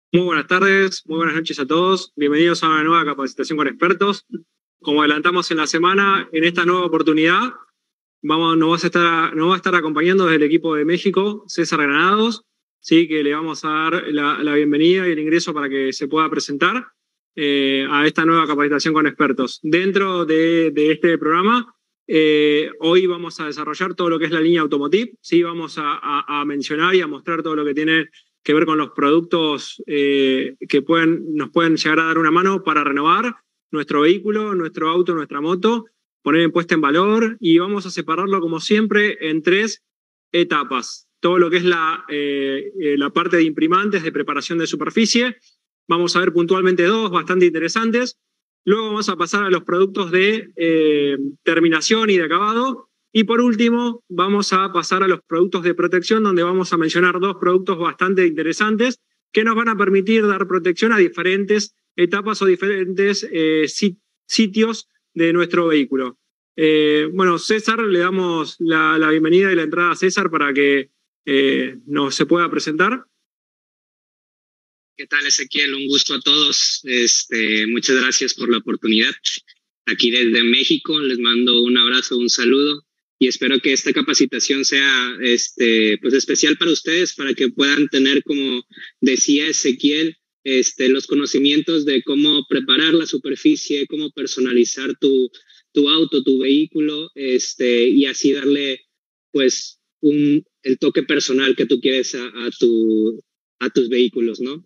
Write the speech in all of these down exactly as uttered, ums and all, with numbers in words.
Muy buenas tardes, muy buenas noches a todos. Bienvenidos a una nueva capacitación con expertos. Como adelantamos en la semana, en esta nueva oportunidad vamos, nos, va a estar, nos va a estar acompañando desde el equipo de México César Granados, ¿sí? Que le vamos a dar la, la bienvenida y el ingreso para que se pueda presentar eh, a esta nueva capacitación con expertos. Dentro de, de este programa, eh, hoy vamos a desarrollar todo lo que es la línea Automotive, ¿sí? Vamos a, a, a mencionar y a mostrar todo lo que tiene que ver con los productos eh, que pueden, nos pueden llegar a dar una mano para renovar nuestro vehículo, nuestro auto, nuestra moto, poner en puesta en valor, y vamos a separarlo como siempre en tres etapas. Todo lo que es la, eh, la parte de imprimantes, de preparación de superficie, vamos a ver puntualmente dos bastante interesantes. Luego vamos a pasar a los productos de eh, terminación y de acabado. Y por último, vamos a pasar a los productos de protección, donde vamos a mencionar dos productos bastante interesantes que nos van a permitir dar protección a diferentes etapas o diferentes eh, sitios de nuestro vehículo. Eh, bueno, César, le damos la, la bienvenida y la entrada a César para que eh, nos se pueda presentar. ¿Qué tal, Ezequiel? Un gusto a todos. Este, muchas gracias por la oportunidad. Aquí desde México les mando un abrazo, un saludo. Y espero que esta capacitación sea este, pues especial para ustedes, para que puedan tener, como decía Ezequiel, este, los conocimientos de cómo preparar la superficie, cómo personalizar tu, tu auto, tu vehículo, este, y así darle pues un, el toque personal que tú quieres a, a, tu, a tus vehículos, ¿no?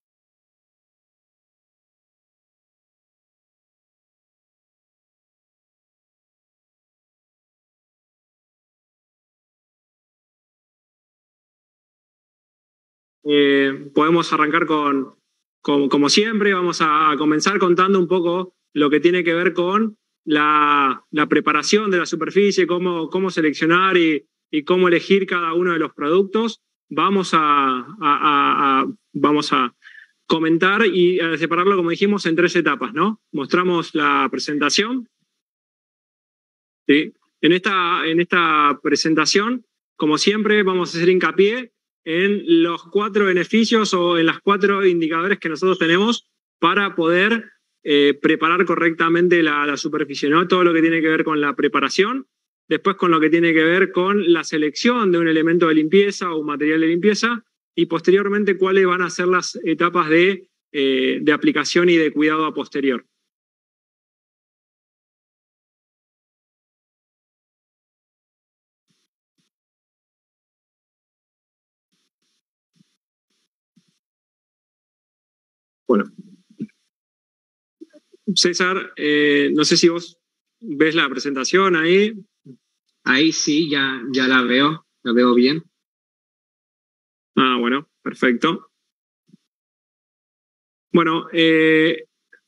Eh, podemos arrancar con, con, como siempre, vamos a, a comenzar contando un poco lo que tiene que ver con la, la preparación de la superficie, cómo, cómo seleccionar y, y cómo elegir cada uno de los productos. Vamos a, a, a, a, vamos a comentar y a separarlo, como dijimos, en tres etapas, ¿no? Mostramos la presentación. ¿Sí? En esta, en esta presentación, como siempre, vamos a hacer hincapié en los cuatro beneficios o en las cuatro indicadores que nosotros tenemos para poder eh, preparar correctamente la, la superficie, ¿no? Todo lo que tiene que ver con la preparación, después con lo que tiene que ver con la selección de un elemento de limpieza o un material de limpieza, y posteriormente cuáles van a ser las etapas de, eh, de aplicación y de cuidado a posterior. Bueno, César, eh, no sé si vos ves la presentación ahí. Ahí sí, ya, ya la veo, la veo bien. Ah, bueno, perfecto. Bueno, eh,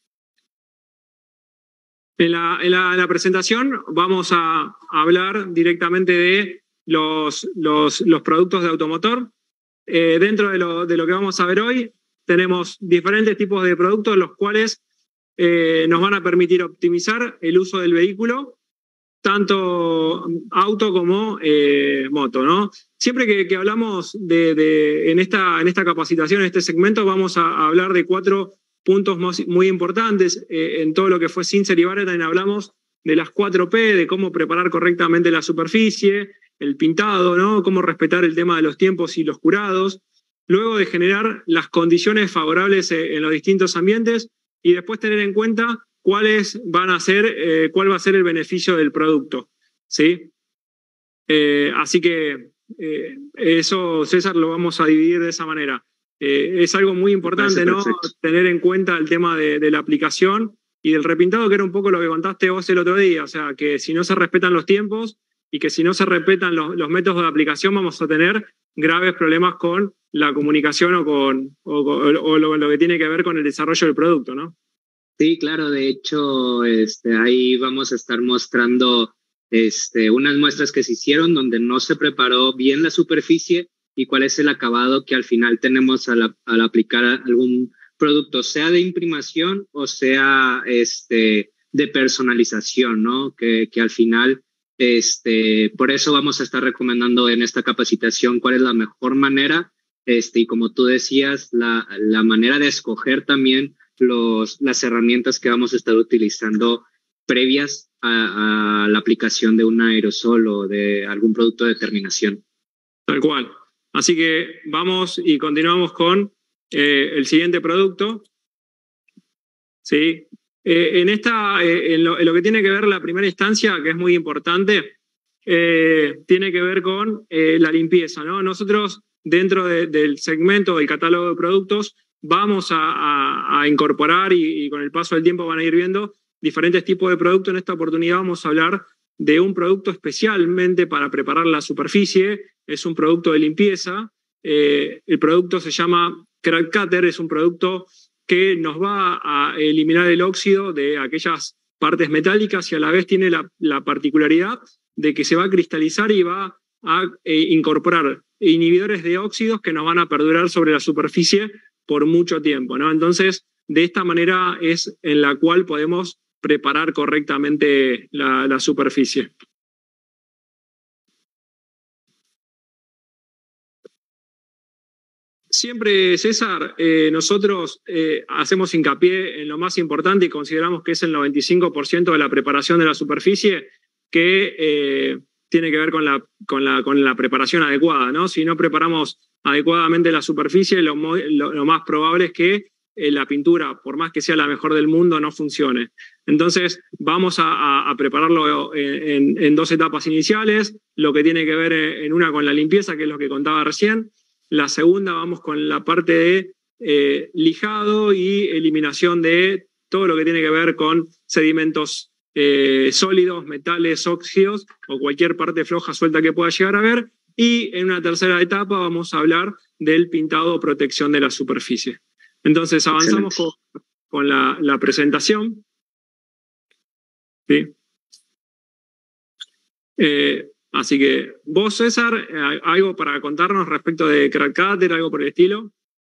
en, la, en, la, en la presentación vamos a hablar directamente de los, los, los productos de automotor. Eh, dentro de lo, de lo que vamos a ver hoy, tenemos diferentes tipos de productos, los cuales eh, nos van a permitir optimizar el uso del vehículo, tanto auto como eh, moto, ¿no? Siempre que, que hablamos de, de, en, esta, en esta capacitación, en este segmento, vamos a, a hablar de cuatro puntos muy, muy importantes. Eh, en todo lo que fue Sincero y Barrett, también hablamos de las cuatro P, de cómo preparar correctamente la superficie, el pintado, ¿no? Cómo respetar el tema de los tiempos y los curados, luego de generar las condiciones favorables en los distintos ambientes, y después tener en cuenta cuáles van a ser, eh, cuál va a ser el beneficio del producto, ¿sí? Eh, así que eh, eso, César, lo vamos a dividir de esa manera. Eh, es algo muy importante, ¿no? Tener en cuenta el tema de, de la aplicación y del repintado, que era un poco lo que contaste vos el otro día, o sea, que si no se respetan los tiempos y que si no se respetan los, los métodos de aplicación, vamos a tener graves problemas con la comunicación o con o, o, o lo, lo que tiene que ver con el desarrollo del producto, ¿no? Sí, claro, de hecho, este, ahí vamos a estar mostrando este, unas muestras que se hicieron donde no se preparó bien la superficie y cuál es el acabado que al final tenemos al, al aplicar algún producto, sea de imprimación o sea este, de personalización, ¿no? Que, que al final, este, por eso vamos a estar recomendando en esta capacitación cuál es la mejor manera Este, y como tú decías, la, la manera de escoger también los, las herramientas que vamos a estar utilizando previas a, a la aplicación de un aerosol o de algún producto de terminación. Tal cual. Así que vamos y continuamos con eh, el siguiente producto. ¿Sí? Eh, en, esta, eh, en, lo, en lo que tiene que ver la primera instancia, que es muy importante, eh, tiene que ver con eh, la limpieza, ¿no? Nosotros, dentro de, del segmento del catálogo de productos, vamos a, a, a incorporar y, y con el paso del tiempo van a ir viendo diferentes tipos de productos. En esta oportunidad vamos a hablar de un producto especialmente para preparar la superficie. Es un producto de limpieza. Eh, el producto se llama Crack Cutter, es un producto que nos va a eliminar el óxido de aquellas partes metálicas y a la vez tiene la, la particularidad de que se va a cristalizar y va a eh, incorporar inhibidores de óxidos que nos van a perdurar sobre la superficie por mucho tiempo, ¿no? Entonces, de esta manera es en la cual podemos preparar correctamente la, la superficie. Siempre, César, eh, nosotros eh, hacemos hincapié en lo más importante y consideramos que es el noventa y cinco por ciento de la preparación de la superficie que eh, tiene que ver con la, con, la, con la preparación adecuada, ¿no? Si no preparamos adecuadamente la superficie, lo, lo, lo más probable es que eh, la pintura, por más que sea la mejor del mundo, no funcione. Entonces, vamos a, a, a prepararlo en, en dos etapas iniciales, lo que tiene que ver en una con la limpieza, que es lo que contaba recién. La segunda vamos con la parte de eh, lijado y eliminación de todo lo que tiene que ver con sedimentos eh, sólidos, metales, óxidos o cualquier parte floja suelta que pueda llegar a haber. Y en una tercera etapa vamos a hablar del pintado o protección de la superficie. Entonces avanzamos con, con la, la presentación. ¿Sí? Eh, Así que vos, César, ¿algo para contarnos respecto de Crack Cutter, algo por el estilo?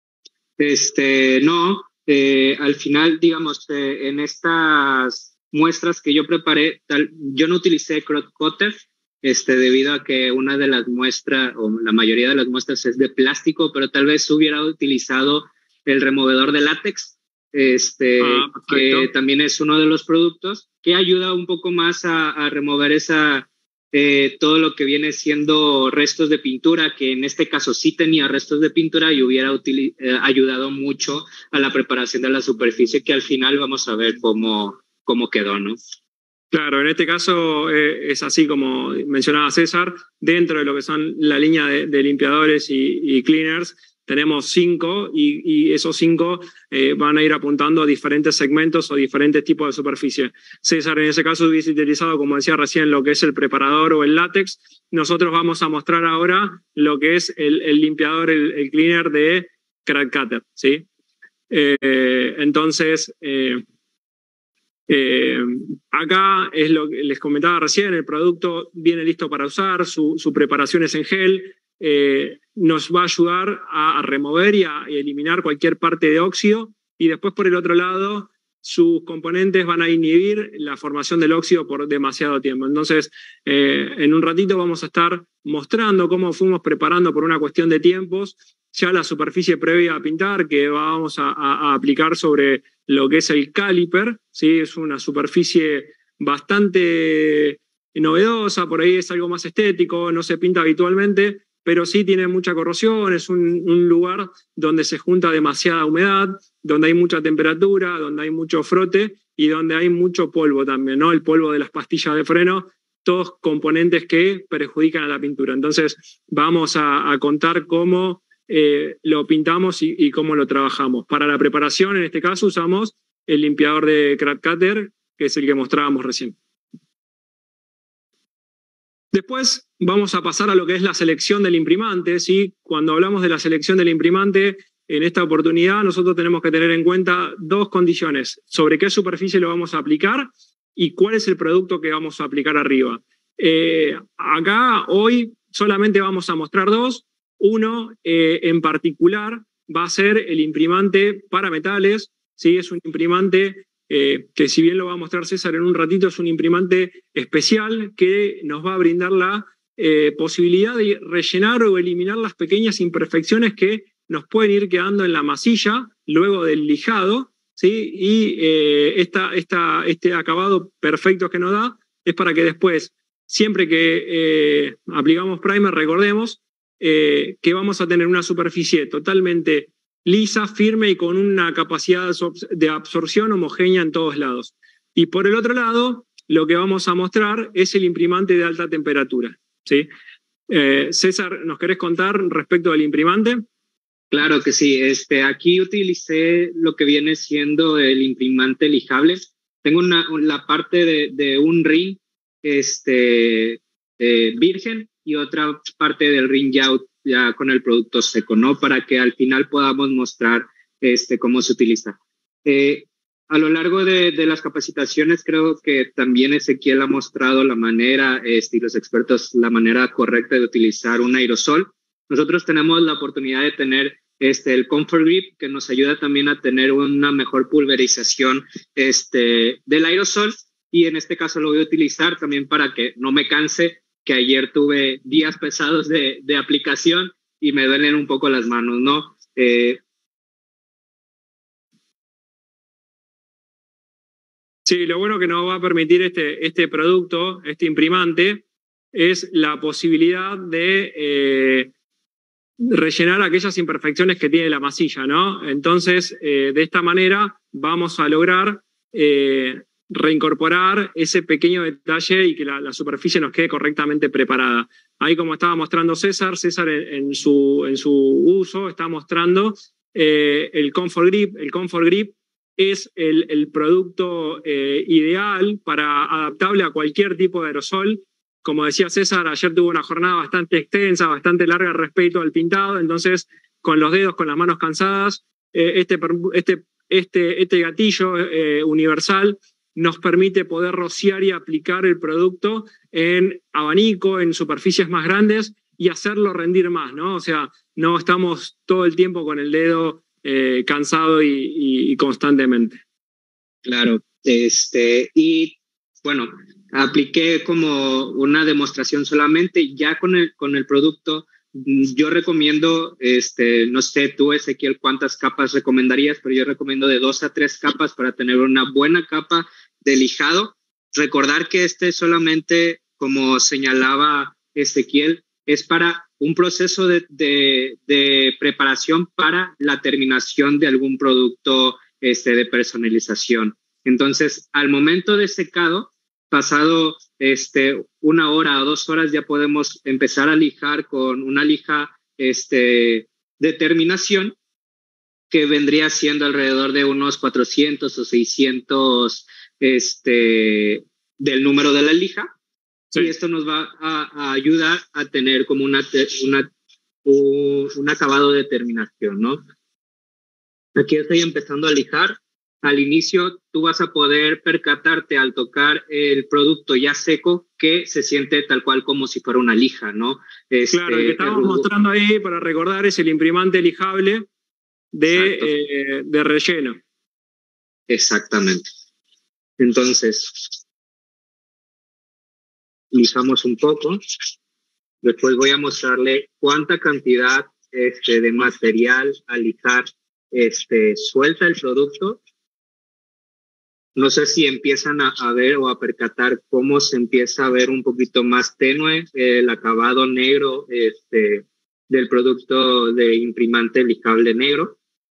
Este, no, eh, al final, digamos, eh, en estas muestras que yo preparé, tal, yo no utilicé Crack Cutter, este, debido a que una de las muestras, o la mayoría de las muestras es de plástico, pero tal vez hubiera utilizado el removedor de látex, este, ah, que también es uno de los productos, que ayuda un poco más a, a remover esa... Eh, todo lo que viene siendo restos de pintura, que en este caso sí tenía restos de pintura y hubiera utili- eh, ayudado mucho a la preparación de la superficie, que al final vamos a ver cómo, cómo quedó, ¿no? Claro, en este caso eh, es así como mencionaba César, dentro de lo que son la línea de, de limpiadores y, y cleaners, tenemos cinco y, y esos cinco eh, van a ir apuntando a diferentes segmentos o diferentes tipos de superficie. César en ese caso hubiese utilizado, como decía recién, lo que es el preparador o el látex. Nosotros vamos a mostrar ahora lo que es el, el limpiador, el, el cleaner de Crack Cutter, ¿sí? Eh, entonces, eh, eh, acá es lo que les comentaba recién, el producto viene listo para usar, su, su preparación es en gel. Eh, nos va a ayudar a, a remover y a, y eliminar cualquier parte de óxido y después por el otro lado sus componentes van a inhibir la formación del óxido por demasiado tiempo. Entonces eh, en un ratito vamos a estar mostrando cómo fuimos preparando por una cuestión de tiempos ya la superficie previa a pintar que vamos a, a, a aplicar sobre lo que es el caliper, ¿sí? Es una superficie bastante novedosa, por ahí es algo más estético, no se pinta habitualmente, pero sí tiene mucha corrosión, es un, un lugar donde se junta demasiada humedad, donde hay mucha temperatura, donde hay mucho frote y donde hay mucho polvo también, ¿no? El polvo de las pastillas de freno, todos componentes que perjudican a la pintura. Entonces vamos a, a contar cómo eh, lo pintamos y, y cómo lo trabajamos. Para la preparación, en este caso, usamos el limpiador de Crack Cutter, que es el que mostrábamos recién. Después vamos a pasar a lo que es la selección del imprimante, ¿sí? Cuando hablamos de la selección del imprimante, en esta oportunidad nosotros tenemos que tener en cuenta dos condiciones, sobre qué superficie lo vamos a aplicar y cuál es el producto que vamos a aplicar arriba. Eh, acá hoy solamente vamos a mostrar dos. Uno eh, en particular va a ser el imprimante para metales, ¿sí? Es un imprimante Eh, que si bien lo va a mostrar César en un ratito, es un imprimante especial que nos va a brindar la eh, posibilidad de rellenar o eliminar las pequeñas imperfecciones que nos pueden ir quedando en la masilla luego del lijado, ¿sí? Y eh, esta, esta, este acabado perfecto que nos da es para que después, siempre que eh, aplicamos primer, recordemos eh, que vamos a tener una superficie totalmente lisa, firme y con una capacidad de absorción homogénea en todos lados. Y por el otro lado, lo que vamos a mostrar es el imprimante de alta temperatura, ¿sí? Eh, César, ¿nos querés contar respecto del imprimante? Claro que sí. Este, aquí utilicé lo que viene siendo el imprimante lijable. Tengo una, la parte de, de un ring este, eh, virgen y otra parte del ring ya, ya con el producto seco, ¿no? Para que al final podamos mostrar este, cómo se utiliza. Eh, a lo largo de, de las capacitaciones creo que también Ezequiel ha mostrado la manera, este, y los expertos, la manera correcta de utilizar un aerosol. Nosotros tenemos la oportunidad de tener este, el Comfort Grip, que nos ayuda también a tener una mejor pulverización este, del aerosol, y en este caso lo voy a utilizar también para que no me canse, que ayer tuve días pesados de, de aplicación y me duelen un poco las manos, ¿no? Eh, Sí, lo bueno que nos va a permitir este, este producto, este imprimante, es la posibilidad de eh, rellenar aquellas imperfecciones que tiene la masilla, ¿no? Entonces, eh, de esta manera vamos a lograr eh, reincorporar ese pequeño detalle y que la, la superficie nos quede correctamente preparada. Ahí, como estaba mostrando César, César en, en, su, en su uso está mostrando eh, el Comfort Grip. El Comfort Grip es el, el producto eh, ideal para adaptable a cualquier tipo de aerosol. Como decía César, ayer tuvo una jornada bastante extensa, bastante larga respecto al pintado, entonces con los dedos, con las manos cansadas, eh, este, este, este, este gatillo eh, universal nos permite poder rociar y aplicar el producto en abanico, en superficies más grandes y hacerlo rendir más, ¿no? O sea, no estamos todo el tiempo con el dedo eh, cansado y, y, y constantemente. Claro, este, y bueno, apliqué como una demostración solamente, ya con el, con el producto. Yo recomiendo, este, no sé tú, Ezequiel, cuántas capas recomendarías, pero yo recomiendo de dos a tres capas para tener una buena capa de lijado. Recordar que este solamente, como señalaba Ezequiel, es para un proceso de, de, de preparación para la terminación de algún producto este, de personalización. Entonces, al momento de secado, pasado este, una hora o dos horas, ya podemos empezar a lijar con una lija este, de terminación que vendría siendo alrededor de unos cuatrocientos o seiscientos este, del número de la lija. Sí. Y esto nos va a, a ayudar a tener como una, una, un, un acabado de terminación, ¿no? Aquí estoy empezando a lijar. Al inicio tú vas a poder percatarte al tocar el producto ya seco que se siente tal cual como si fuera una lija, ¿no? Este, claro, el que estábamos el mostrando ahí, para recordar, es el imprimante lijable de, eh, de relleno. Exactamente. Entonces, lijamos un poco. Después voy a mostrarle cuánta cantidad este, de material a lijar este, suelta el producto. No sé si empiezan a, a ver o a percatar cómo se empieza a ver un poquito más tenue el acabado negro este, del producto de imprimante lijable negro.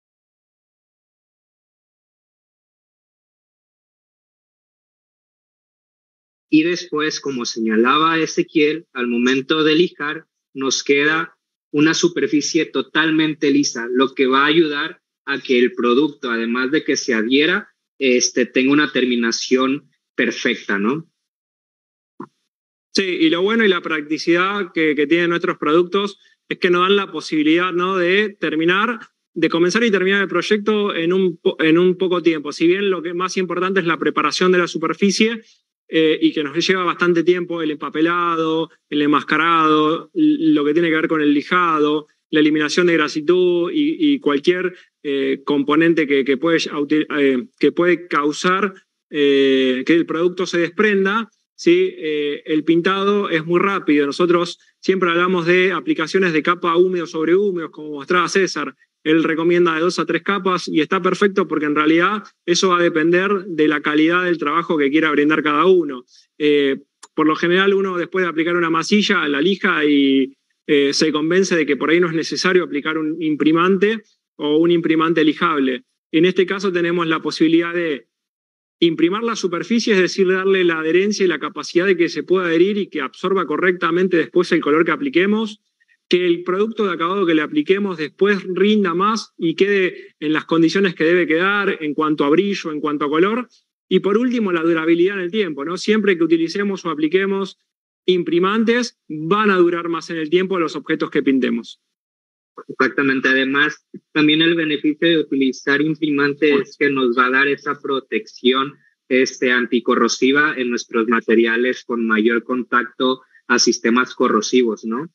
Y después, como señalaba Ezequiel, al momento de lijar nos queda una superficie totalmente lisa, lo que va a ayudar a que el producto, además de que se adhiera, Este, tenga una terminación perfecta, ¿no? Sí, y lo bueno y la practicidad que, que tienen nuestros productos es que nos dan la posibilidad, ¿no?, de terminar, de comenzar y terminar el proyecto en un, en un poco tiempo. Si bien lo que más importante es la preparación de la superficie eh, y que nos lleva bastante tiempo el empapelado, el enmascarado, lo que tiene que ver con el lijado, la eliminación de grasitud y, y cualquier eh, componente que, que, puede, eh, que puede causar eh, que el producto se desprenda, ¿sí? Eh, el pintado es muy rápido. Nosotros siempre hablamos de aplicaciones de capa húmedo sobre húmedo, como mostraba César. Él recomienda de dos a tres capas y está perfecto porque en realidad eso va a depender de la calidad del trabajo que quiera brindar cada uno. Eh, por lo general uno después de aplicar una masilla la lija y eh, se convence de que por ahí no es necesario aplicar un imprimante o un imprimante lijable. En este caso tenemos la posibilidad de imprimar la superficie, es decir, darle la adherencia y la capacidad de que se pueda adherir y que absorba correctamente después el color que apliquemos, que el producto de acabado que le apliquemos después rinda más y quede en las condiciones que debe quedar en cuanto a brillo, en cuanto a color. Y por último, la durabilidad en el tiempo, ¿no? Siempre que utilicemos o apliquemos imprimantes, van a durar más en el tiempo los objetos que pintemos. Exactamente. Además, también el beneficio de utilizar imprimantes es que nos va a dar esa protección este, anticorrosiva en nuestros materiales con mayor contacto a sistemas corrosivos, ¿no?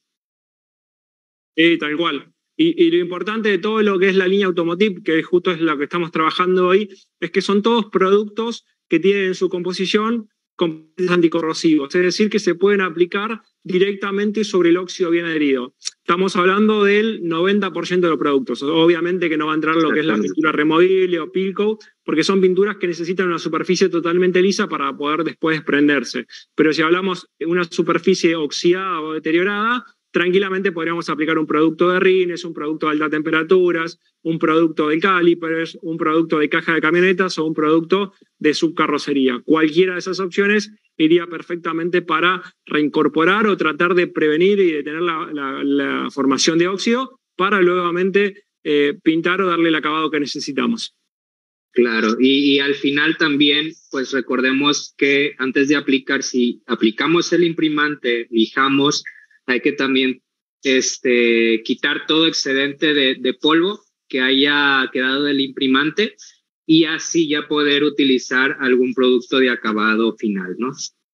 Sí, tal cual. Y, y lo importante de todo lo que es la línea Automotive, que justo es lo que estamos trabajando hoy, es que son todos productos que tienen en su composición componentes anticorrosivos, es decir, que se pueden aplicar directamente sobre el óxido bien adherido. Estamos hablando del noventa por ciento de los productos. Obviamente que no va a entrar lo que es la pintura removible o peel coat, porque son pinturas que necesitan una superficie totalmente lisa para poder después desprenderse. Pero si hablamos de una superficie oxidada o deteriorada, tranquilamente podríamos aplicar un producto de rines, un producto de altas temperaturas, un producto de calipers, un producto de caja de camionetas o un producto de subcarrocería. Cualquiera de esas opciones iría perfectamente para reincorporar o tratar de prevenir y detener la, la, la formación de óxido para nuevamente eh, pintar o darle el acabado que necesitamos. Claro, y, y al final también, pues recordemos que antes de aplicar, si aplicamos el imprimante, lijamos, hay que también este, quitar todo excedente de, de polvo que haya quedado del imprimante y así ya poder utilizar algún producto de acabado final, ¿no?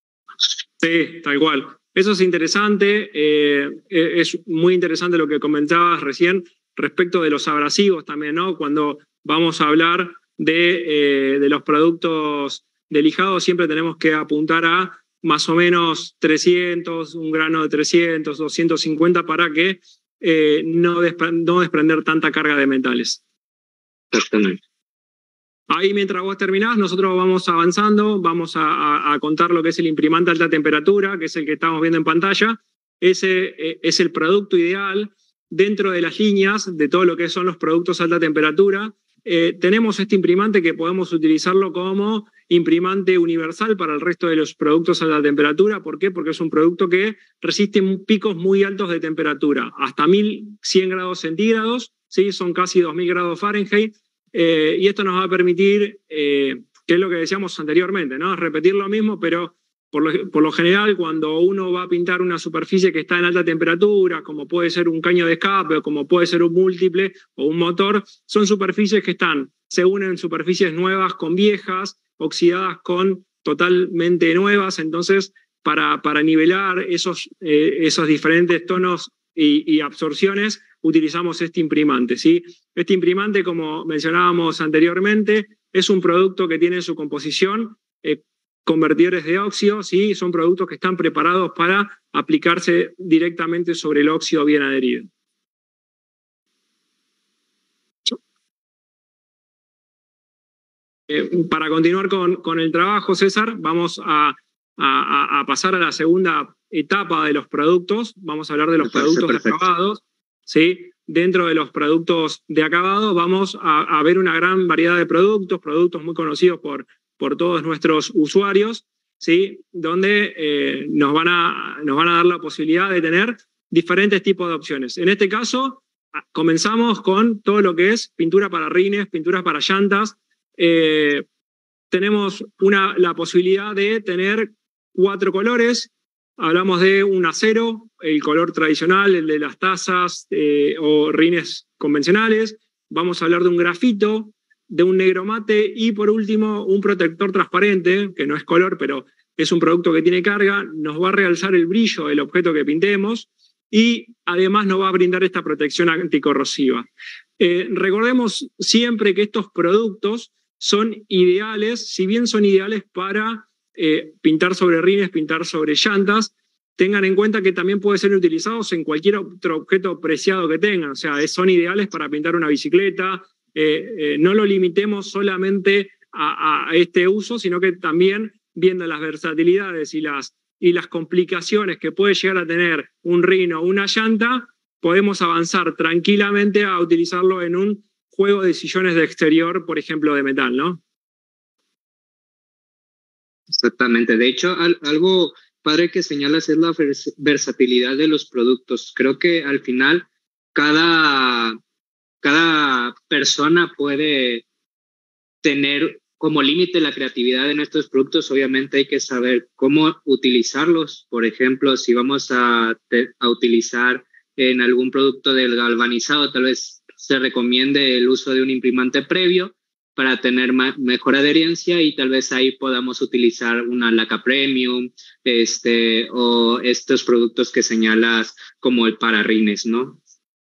Sí, tal cual. Eso es interesante, eh, es muy interesante lo que comentabas recién respecto de los abrasivos también, ¿no? Cuando vamos a hablar de, eh, de los productos de lijado siempre tenemos que apuntar a más o menos trescientos, un grano de trescientos, doscientos cincuenta para que eh, no, despre no desprender tanta carga de metales. Exactamente. Ahí mientras vos terminás, nosotros vamos avanzando, vamos a, a, a contar lo que es el imprimante a alta temperatura, que es el que estamos viendo en pantalla. Ese eh, es el producto ideal dentro de las líneas de todo lo que son los productos a alta temperatura. Eh, tenemos este imprimante que podemos utilizarlo como imprimante universal para el resto de los productos a alta temperatura. ¿Por qué? Porque es un producto que resiste picos muy altos de temperatura, hasta mil cien grados centígrados, ¿sí? Son casi dos mil grados Fahrenheit, eh, y esto nos va a permitir, eh, que es lo que decíamos anteriormente, ¿no? Repetir lo mismo, pero por lo, por lo general cuando uno va a pintar una superficie que está en alta temperatura, como puede ser un caño de escape, o como puede ser un múltiple o un motor, son superficies que están, se unen superficies nuevas con viejas, oxidadas con totalmente nuevas, entonces para, para nivelar esos, eh, esos diferentes tonos y, y absorciones utilizamos este imprimante, ¿sí? Este imprimante, como mencionábamos anteriormente, es un producto que tiene en su composición eh, convertidores de óxido, ¿sí? Son productos que están preparados para aplicarse directamente sobre el óxido bien adherido. Eh, para continuar con, con el trabajo, César, vamos a, a, a pasar a la segunda etapa de los productos. Vamos a hablar de los productos de acabados, ¿sí? Dentro de los productos de acabado vamos a, a ver una gran variedad de productos, productos muy conocidos por, por todos nuestros usuarios, ¿sí? Donde eh, nos, van a, nos van a dar la posibilidad de tener diferentes tipos de opciones. En este caso, comenzamos con todo lo que es pintura para rines, pinturas para llantas. Eh, tenemos una, la posibilidad de tener cuatro colores. Hablamos de un acero, el color tradicional, el de las tazas eh, o rines convencionales. Vamos a hablar de un grafito, de un negro mate y por último un protector transparente, que no es color, pero es un producto que tiene carga, nos va a realzar el brillo del objeto que pintemos y además nos va a brindar esta protección anticorrosiva. Eh, recordemos siempre que estos productos son ideales, si bien son ideales para eh, pintar sobre rines, pintar sobre llantas, tengan en cuenta que también pueden ser utilizados en cualquier otro objeto preciado que tengan, o sea, son ideales para pintar una bicicleta, eh, eh, no lo limitemos solamente a, a este uso, sino que también viendo las versatilidades y las, y las complicaciones que puede llegar a tener un rin o una llanta, podemos avanzar tranquilamente a utilizarlo en un juego de sillones de exterior, por ejemplo, de metal, ¿no? Exactamente. De hecho, al, algo padre que señalas es la vers versatilidad de los productos. Creo que al final cada, cada persona puede tener como límite la creatividad en estos productos. Obviamente hay que saber cómo utilizarlos. Por ejemplo, si vamos a, a utilizar en algún producto del galvanizado, tal vez se recomiende el uso de un imprimante previo para tener mejor adherencia y tal vez ahí podamos utilizar una laca premium este, o estos productos que señalas como el para rines, ¿no?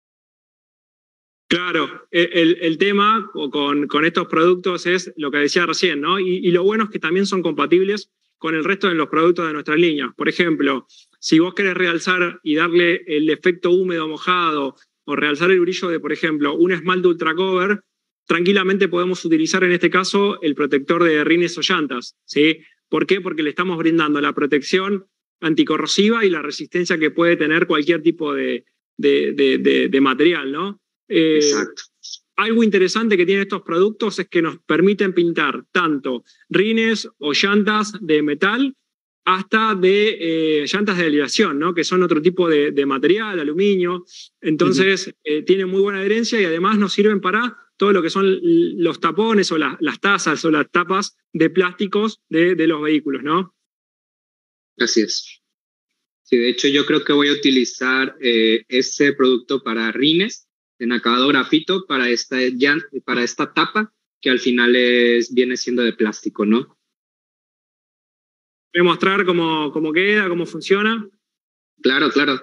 Claro, el, el tema con, con estos productos es lo que decía recién, ¿no? Y, y lo bueno es que también son compatibles con el resto de los productos de nuestras líneas. Por ejemplo, si vos querés realzar y darle el efecto húmedo mojado o realzar el brillo de, por ejemplo, un esmalte ultra cover, tranquilamente podemos utilizar en este caso el protector de rines o llantas, ¿sí? ¿Por qué? Porque le estamos brindando la protección anticorrosiva y la resistencia que puede tener cualquier tipo de, de, de, de, de material, ¿no? Eh, Exacto. Algo interesante que tienen estos productos es que nos permiten pintar tanto rines o llantas de metal hasta de eh, llantas de aleación, ¿no? Que son otro tipo de, de material, aluminio. Entonces, uh-huh. eh, tienen muy buena adherencia y además nos sirven para todo lo que son los tapones o la, las tazas o las tapas de plásticos de, de los vehículos, ¿no? Así es. Sí, de hecho yo creo que voy a utilizar eh, este producto para rines en acabado grafito para esta, para esta tapa que al final es, viene siendo de plástico, ¿no? ¿Voy a mostrar cómo, cómo queda, cómo funciona? Claro, claro.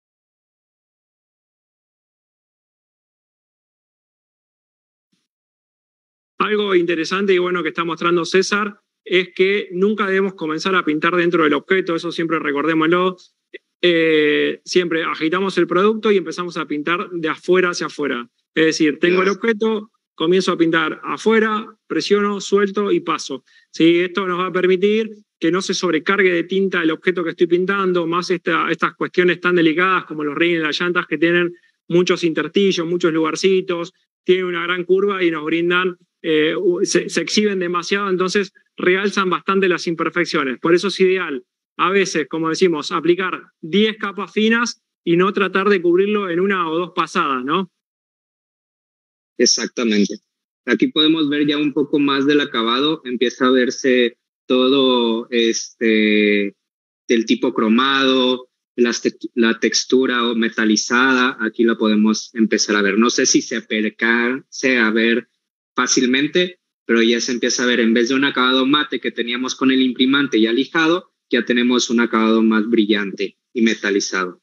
Algo interesante y bueno que está mostrando César es que nunca debemos comenzar a pintar dentro del objeto, eso siempre recordémoslo. Eh, siempre agitamos el producto y empezamos a pintar de afuera hacia afuera. Es decir, tengo el objeto, comienzo a pintar afuera, presiono, suelto y paso. ¿Sí? Esto nos va a permitir que no se sobrecargue de tinta el objeto que estoy pintando, más esta, estas cuestiones tan delicadas como los rines y las llantas que tienen muchos intertillos, muchos lugarcitos, tienen una gran curva y nos brindan, eh, se, se exhiben demasiado, entonces realzan bastante las imperfecciones. Por eso es ideal a veces, como decimos, aplicar diez capas finas y no tratar de cubrirlo en una o dos pasadas, ¿no? Exactamente. Aquí podemos ver ya un poco más del acabado, empieza a verse todo este del tipo cromado, la, la textura o metalizada, aquí la podemos empezar a ver. No sé si se apercase a ver fácilmente, pero ya se empieza a ver, en vez de un acabado mate que teníamos con el imprimante ya lijado, ya tenemos un acabado más brillante y metalizado.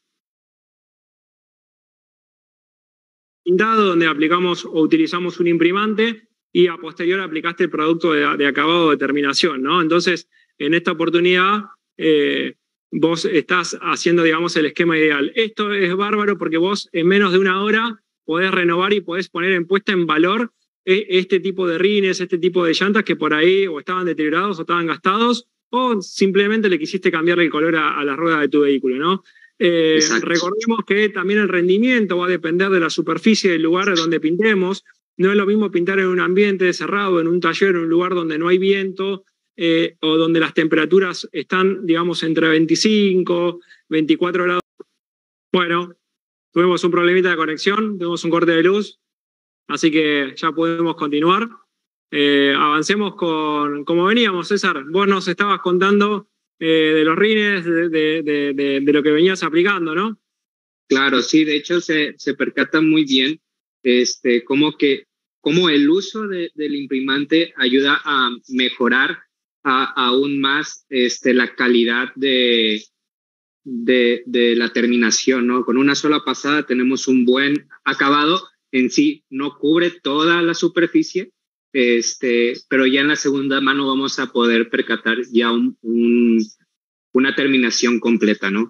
Pintado donde aplicamos o utilizamos un imprimante y a posterior aplicaste el producto de, de acabado de terminación, ¿no? Entonces, en esta oportunidad, eh, vos estás haciendo, digamos, el esquema ideal. Esto es bárbaro porque vos en menos de una hora podés renovar y podés poner en puesta en valor este tipo de rines, este tipo de llantas que por ahí o estaban deteriorados o estaban gastados, o simplemente le quisiste cambiarle el color a, a la rueda de tu vehículo, ¿no? Eh, recordemos que también el rendimiento va a depender de la superficie del lugar donde pintemos. No es lo mismo pintar en un ambiente cerrado, en un taller, en un lugar donde no hay viento, eh, o donde las temperaturas están, digamos, entre veinticinco, veinticuatro grados. Bueno, tuvimos un problemita de conexión, tuvimos un corte de luz, así que ya podemos continuar. Eh, avancemos con, como veníamos, César. Vos nos estabas contando eh, de los rines, de, de, de, de, de lo que venías aplicando, ¿no? Claro, sí, de hecho se, se percata muy bien este, cómo, que, cómo el uso de, del imprimante ayuda a mejorar a, aún más este, la calidad de, de, de la terminación, ¿no? Con una sola pasada tenemos un buen acabado. En sí no cubre toda la superficie, este, pero ya en la segunda mano vamos a poder percatar ya un, un, una terminación completa, ¿no?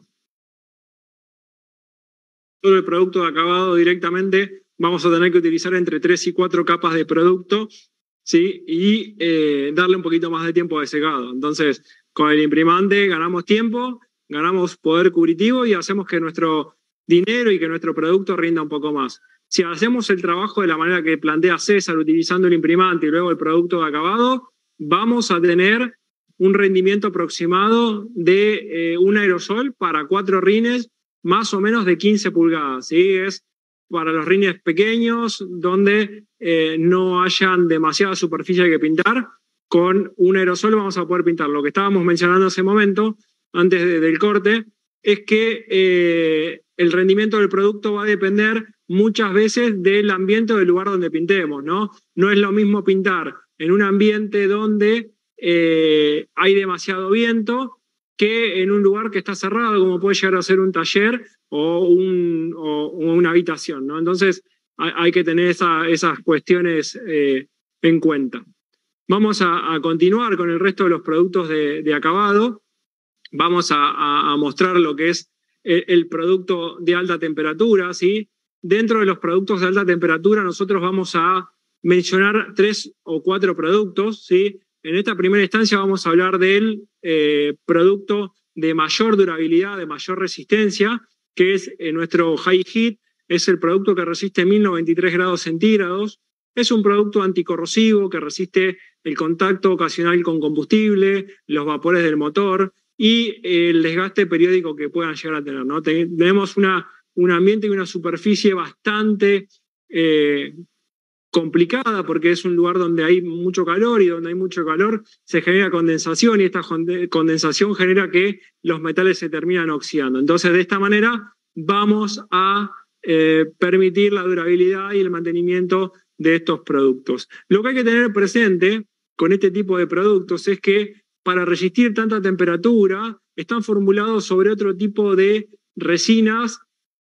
Sobre el producto de acabado directamente vamos a tener que utilizar entre tres y cuatro capas de producto, ¿sí? Y eh, darle un poquito más de tiempo de secado. Entonces, con el imprimante ganamos tiempo, ganamos poder cubritivo y hacemos que nuestro dinero y que nuestro producto rinda un poco más. Si hacemos el trabajo de la manera que plantea César, utilizando el imprimante y luego el producto de acabado, vamos a tener un rendimiento aproximado de eh, un aerosol para cuatro rines, más o menos de quince pulgadas, ¿sí? Es para los rines pequeños, donde eh, no hayan demasiada superficie que pintar. Con un aerosol vamos a poder pintar. Lo que estábamos mencionando hace un momento, antes de, del corte, es que eh, el rendimiento del producto va a depender muchas veces del ambiente o del lugar donde pintemos, ¿no? No es lo mismo pintar en un ambiente donde eh, hay demasiado viento que en un lugar que está cerrado, como puede llegar a ser un taller o, un, o, o una habitación, ¿no? Entonces hay, hay que tener esa, esas cuestiones eh, en cuenta. Vamos a, a continuar con el resto de los productos de, de acabado. Vamos a, a, a mostrar lo que es el, el producto de alta temperatura, ¿sí? Dentro de los productos de alta temperatura nosotros vamos a mencionar tres o cuatro productos, ¿sí? En esta primera instancia vamos a hablar del eh, producto de mayor durabilidad, de mayor resistencia, que es eh, nuestro High Heat. Es el producto que resiste mil noventa y tres grados centígrados. Es un producto anticorrosivo que resiste el contacto ocasional con combustible, los vapores del motor y el desgaste periódico que puedan llegar a tener, ¿no? Tenemos una, un ambiente y una superficie bastante eh, complicada, porque es un lugar donde hay mucho calor, y donde hay mucho calor se genera condensación, y esta condensación genera que los metales se terminan oxidando. Entonces, de esta manera vamos a eh, permitir la durabilidad y el mantenimiento de estos productos. Lo que hay que tener presente con este tipo de productos es que para resistir tanta temperatura están formulados sobre otro tipo de resinas,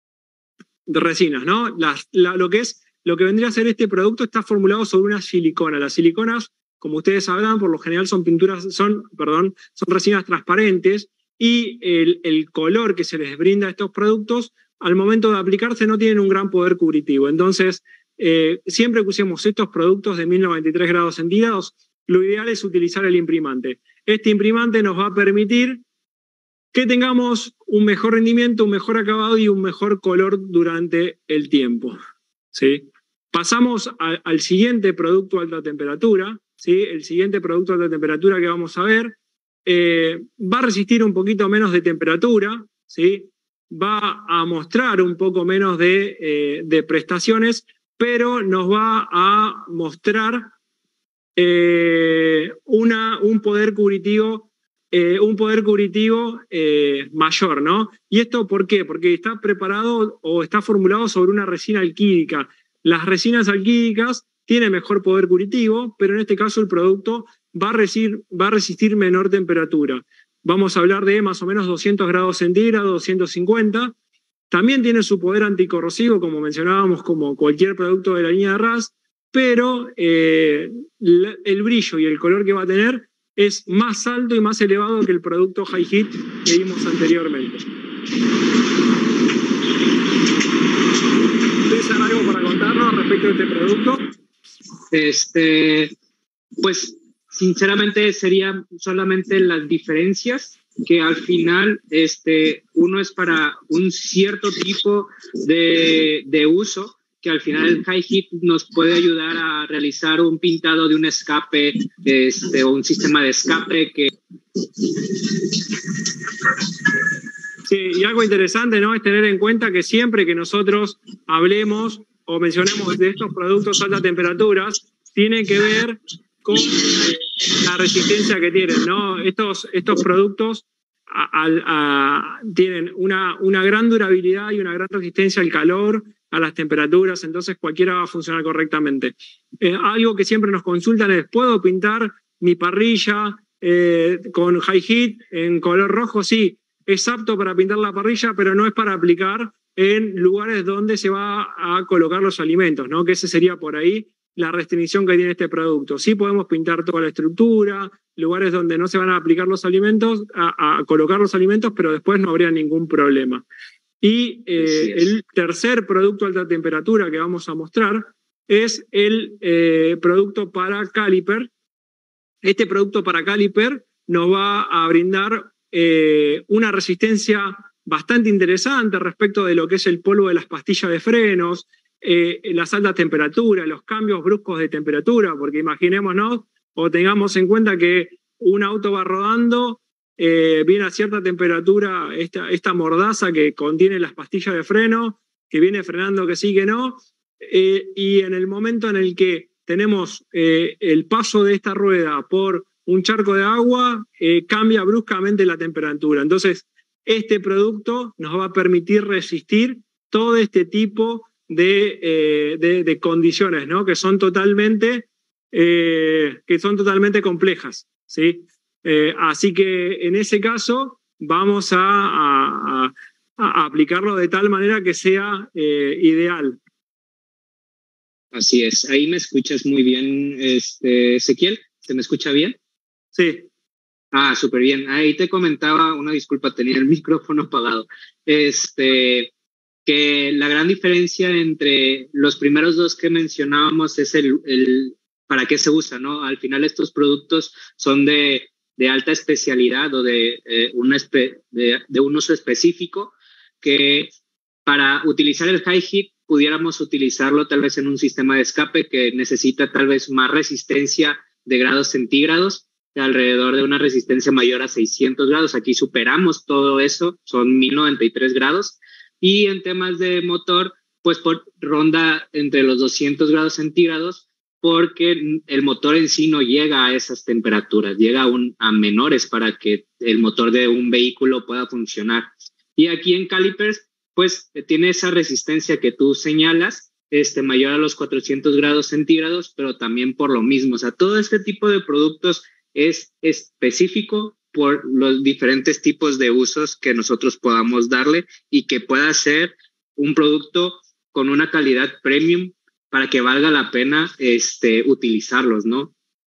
de resinas, ¿no? Las, la, lo que es Lo que vendría a ser este producto está formulado sobre una silicona. Las siliconas, como ustedes sabrán, por lo general son pinturas, son, perdón, son resinas transparentes, y el, el color que se les brinda a estos productos al momento de aplicarse no tienen un gran poder cubritivo. Entonces, eh, siempre que usemos estos productos de mil noventa y tres grados centígrados, lo ideal es utilizar el imprimante. Este imprimante nos va a permitir que tengamos un mejor rendimiento, un mejor acabado y un mejor color durante el tiempo, ¿sí? Pasamos a, al siguiente producto a alta temperatura, ¿sí? El siguiente producto a alta temperatura que vamos a ver eh, va a resistir un poquito menos de temperatura, ¿sí? Va a mostrar un poco menos de, eh, de prestaciones, pero nos va a mostrar eh, una, un poder cubritivo, eh, un poder cubritivo eh, mayor, ¿no? ¿Y esto por qué? Porque está preparado o está formulado sobre una resina alquídica. Las resinas alquídicas tienen mejor poder curativo, pero en este caso el producto va a, resistir, va a resistir menor temperatura. Vamos a hablar de más o menos doscientos grados centígrados, doscientos cincuenta. También tiene su poder anticorrosivo, como mencionábamos, como cualquier producto de la línea de R A S, pero eh, el brillo y el color que va a tener es más alto y más elevado que el producto High Heat que vimos anteriormente. ¿Ustedes han algo para contarnos respecto a este producto? Este, pues sinceramente serían solamente las diferencias, que al final este, uno es para un cierto tipo de, de uso, que al final el High Heat nos puede ayudar a realizar un pintado de un escape este, o un sistema de escape que... Sí, y algo interesante, ¿no?, es tener en cuenta que siempre que nosotros hablemos o mencionemos de estos productos a altas temperaturas, tiene que ver con la resistencia que tienen, ¿no? Estos, estos productos a, a, a, tienen una, una gran durabilidad y una gran resistencia al calor, a las temperaturas, entonces cualquiera va a funcionar correctamente. Eh, algo que siempre nos consultan es, ¿puedo pintar mi parrilla eh, con High Heat en color rojo? Sí, es apto para pintar la parrilla, pero no es para aplicar en lugares donde se va a colocar los alimentos, ¿no? Que ese sería por ahí la restricción que tiene este producto. Sí podemos pintar toda la estructura, lugares donde no se van a aplicar los alimentos, a, a colocar los alimentos, pero después no habría ningún problema. Y eh, el tercer producto a alta temperatura que vamos a mostrar es el eh, producto para caliper. Este producto para caliper nos va a brindar eh, una resistencia bastante interesante respecto de lo que es el polvo de las pastillas de frenos, eh, las altas temperaturas, los cambios bruscos de temperatura, porque imaginémonos o tengamos en cuenta que un auto va rodando, eh, viene a cierta temperatura esta, esta mordaza que contiene las pastillas de freno, que viene frenando que sí, que no, eh, y en el momento en el que tenemos eh, el paso de esta rueda por un charco de agua, eh, cambia bruscamente la temperatura. Entonces, este producto nos va a permitir resistir todo este tipo de, eh, de, de condiciones, ¿no? que son totalmente, eh, que son totalmente complejas, ¿sí? Eh, así que en ese caso vamos a, a, a aplicarlo de tal manera que sea eh, ideal. Así es. Ahí me escuchas muy bien, este, Ezequiel. ¿Se me escucha bien? Sí. Ah, súper bien. Ahí te comentaba, una disculpa, tenía el micrófono apagado, este, que la gran diferencia entre los primeros dos que mencionábamos es el, el para qué se usa, ¿no? Al final estos productos son de, de alta especialidad o de, eh, una espe, de, de un uso específico que para utilizar el high heat pudiéramos utilizarlo tal vez en un sistema de escape que necesita tal vez más resistencia de grados centígrados, de alrededor de una resistencia mayor a seiscientos grados. Aquí superamos todo eso, son mil noventa y tres grados. Y en temas de motor, pues por, ronda entre los doscientos grados centígrados, porque el motor en sí no llega a esas temperaturas, llega a, un, a menores para que el motor de un vehículo pueda funcionar. Y aquí en calipers, pues tiene esa resistencia que tú señalas, este, mayor a los cuatrocientos grados centígrados, pero también por lo mismo. O sea, todo este tipo de productos es específico por los diferentes tipos de usos que nosotros podamos darle y que pueda ser un producto con una calidad premium para que valga la pena este, utilizarlos, ¿no?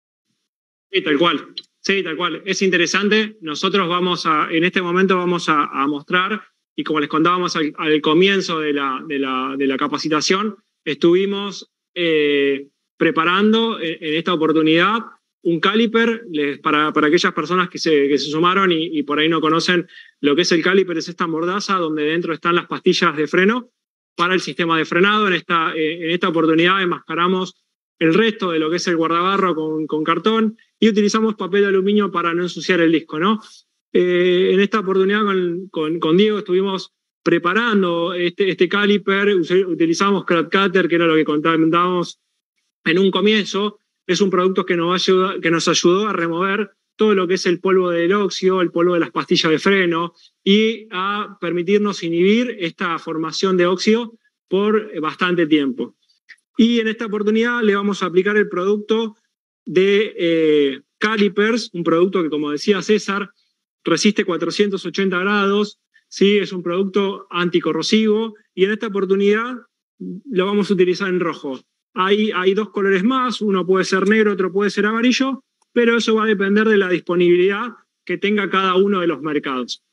Sí, tal cual. Sí, tal cual. Es interesante. Nosotros vamos a, en este momento vamos a, a mostrar, y como les contábamos al, al comienzo de la, de, la, de la capacitación, estuvimos eh, preparando en, en esta oportunidad un caliper les, para, para aquellas personas que se, que se sumaron y, y por ahí no conocen lo que es el caliper. Es esta mordaza donde dentro están las pastillas de freno para el sistema de frenado. En esta, eh, en esta oportunidad enmascaramos el resto de lo que es el guardabarro con, con cartón y utilizamos papel de aluminio para no ensuciar el disco, ¿no? Eh, en esta oportunidad con, con, con Diego estuvimos preparando este, este caliper, utilizamos Craft Cutter, que era lo que contábamos en un comienzo. Es un producto que nos, ayuda, que nos ayudó a remover todo lo que es el polvo del óxido, el polvo de las pastillas de freno y a permitirnos inhibir esta formación de óxido por bastante tiempo. Y en esta oportunidad le vamos a aplicar el producto de eh, calipers, un producto que, como decía César, resiste cuatrocientos ochenta grados, ¿sí? Es un producto anticorrosivo y en esta oportunidad lo vamos a utilizar en rojo. Hay, hay dos colores más, uno puede ser negro, otro puede ser amarillo, pero eso va a depender de la disponibilidad que tenga cada uno de los mercados.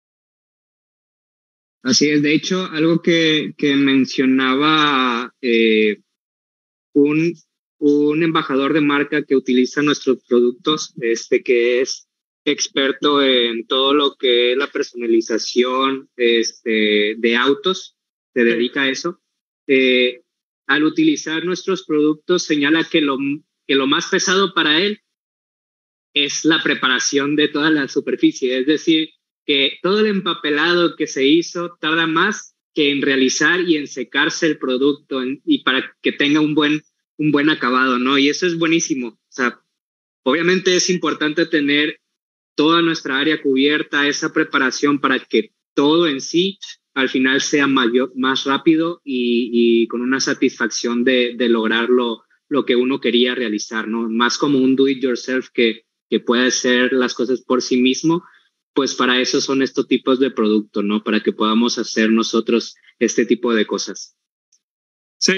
Así es, de hecho, algo que, que mencionaba eh, un, un embajador de marca que utiliza nuestros productos, este, que es experto en todo lo que es la personalización este, de autos, se dedica a eso. Eh, al utilizar nuestros productos señala que lo, que lo más pesado para él es la preparación de toda la superficie, es decir, que todo el empapelado que se hizo tarda más que en realizar y en secarse el producto en, y para que tenga un buen, un buen acabado, ¿no? Y eso es buenísimo. O sea, obviamente es importante tener toda nuestra área cubierta, esa preparación para que todo en sí al final sea mayor, más rápido y, y con una satisfacción de, de lograr lo, lo que uno quería realizar, ¿no? Más como un do-it-yourself que, que puede hacer las cosas por sí mismo, pues para eso son estos tipos de productos, ¿no? Para que podamos hacer nosotros este tipo de cosas. Sí,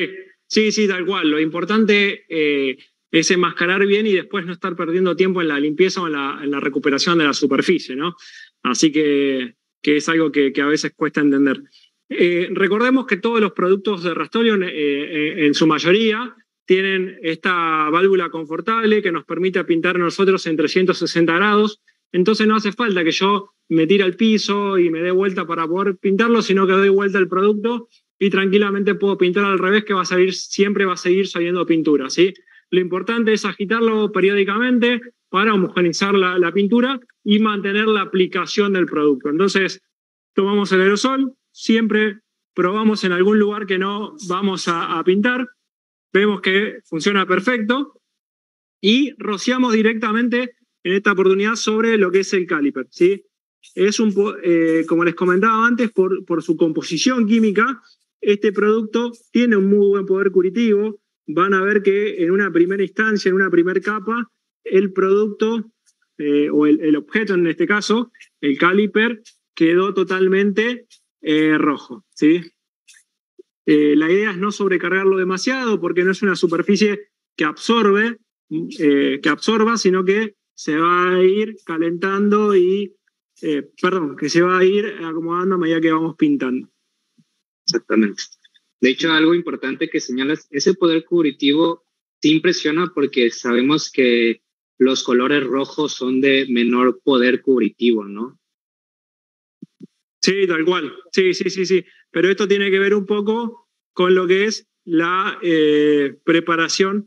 Sí, sí, tal cual. Lo importante eh, es enmascarar bien y después no estar perdiendo tiempo en la limpieza o en la, en la recuperación de la superficie, ¿no? Así que, que es algo que, que a veces cuesta entender. Eh, recordemos que todos los productos de Rust-Oleum, eh, eh, en su mayoría, tienen esta válvula confortable que nos permite pintar nosotros en trescientos sesenta grados. Entonces no hace falta que yo me tire al piso y me dé vuelta para poder pintarlo, sino que doy vuelta al producto y tranquilamente puedo pintar al revés, que va a salir, siempre va a seguir saliendo pintura, ¿sí? Lo importante es agitarlo periódicamente para homogeneizar la, la pintura y mantener la aplicación del producto. Entonces, tomamos el aerosol, siempre probamos en algún lugar que no vamos a, a pintar, vemos que funciona perfecto y rociamos directamente en esta oportunidad sobre lo que es el caliper, ¿sí? Es un, eh, como les comentaba antes, por, por su composición química, este producto tiene un muy buen poder curativo. Van a ver que en una primera instancia, en una primera capa, el producto, eh, o el, el objeto en este caso, el caliper, quedó totalmente eh, rojo, ¿sí? Eh, la idea es no sobrecargarlo demasiado porque no es una superficie que absorbe, eh, que absorba, sino que se va a ir calentando y, eh, perdón, que se va a ir acomodando a medida que vamos pintando. Exactamente. De hecho, algo importante que señalas, ese poder curativo sí impresiona porque sabemos que los colores rojos son de menor poder curativo, ¿no? Sí, tal cual. Sí, sí, sí, sí. Pero esto tiene que ver un poco con lo que es la eh, preparación.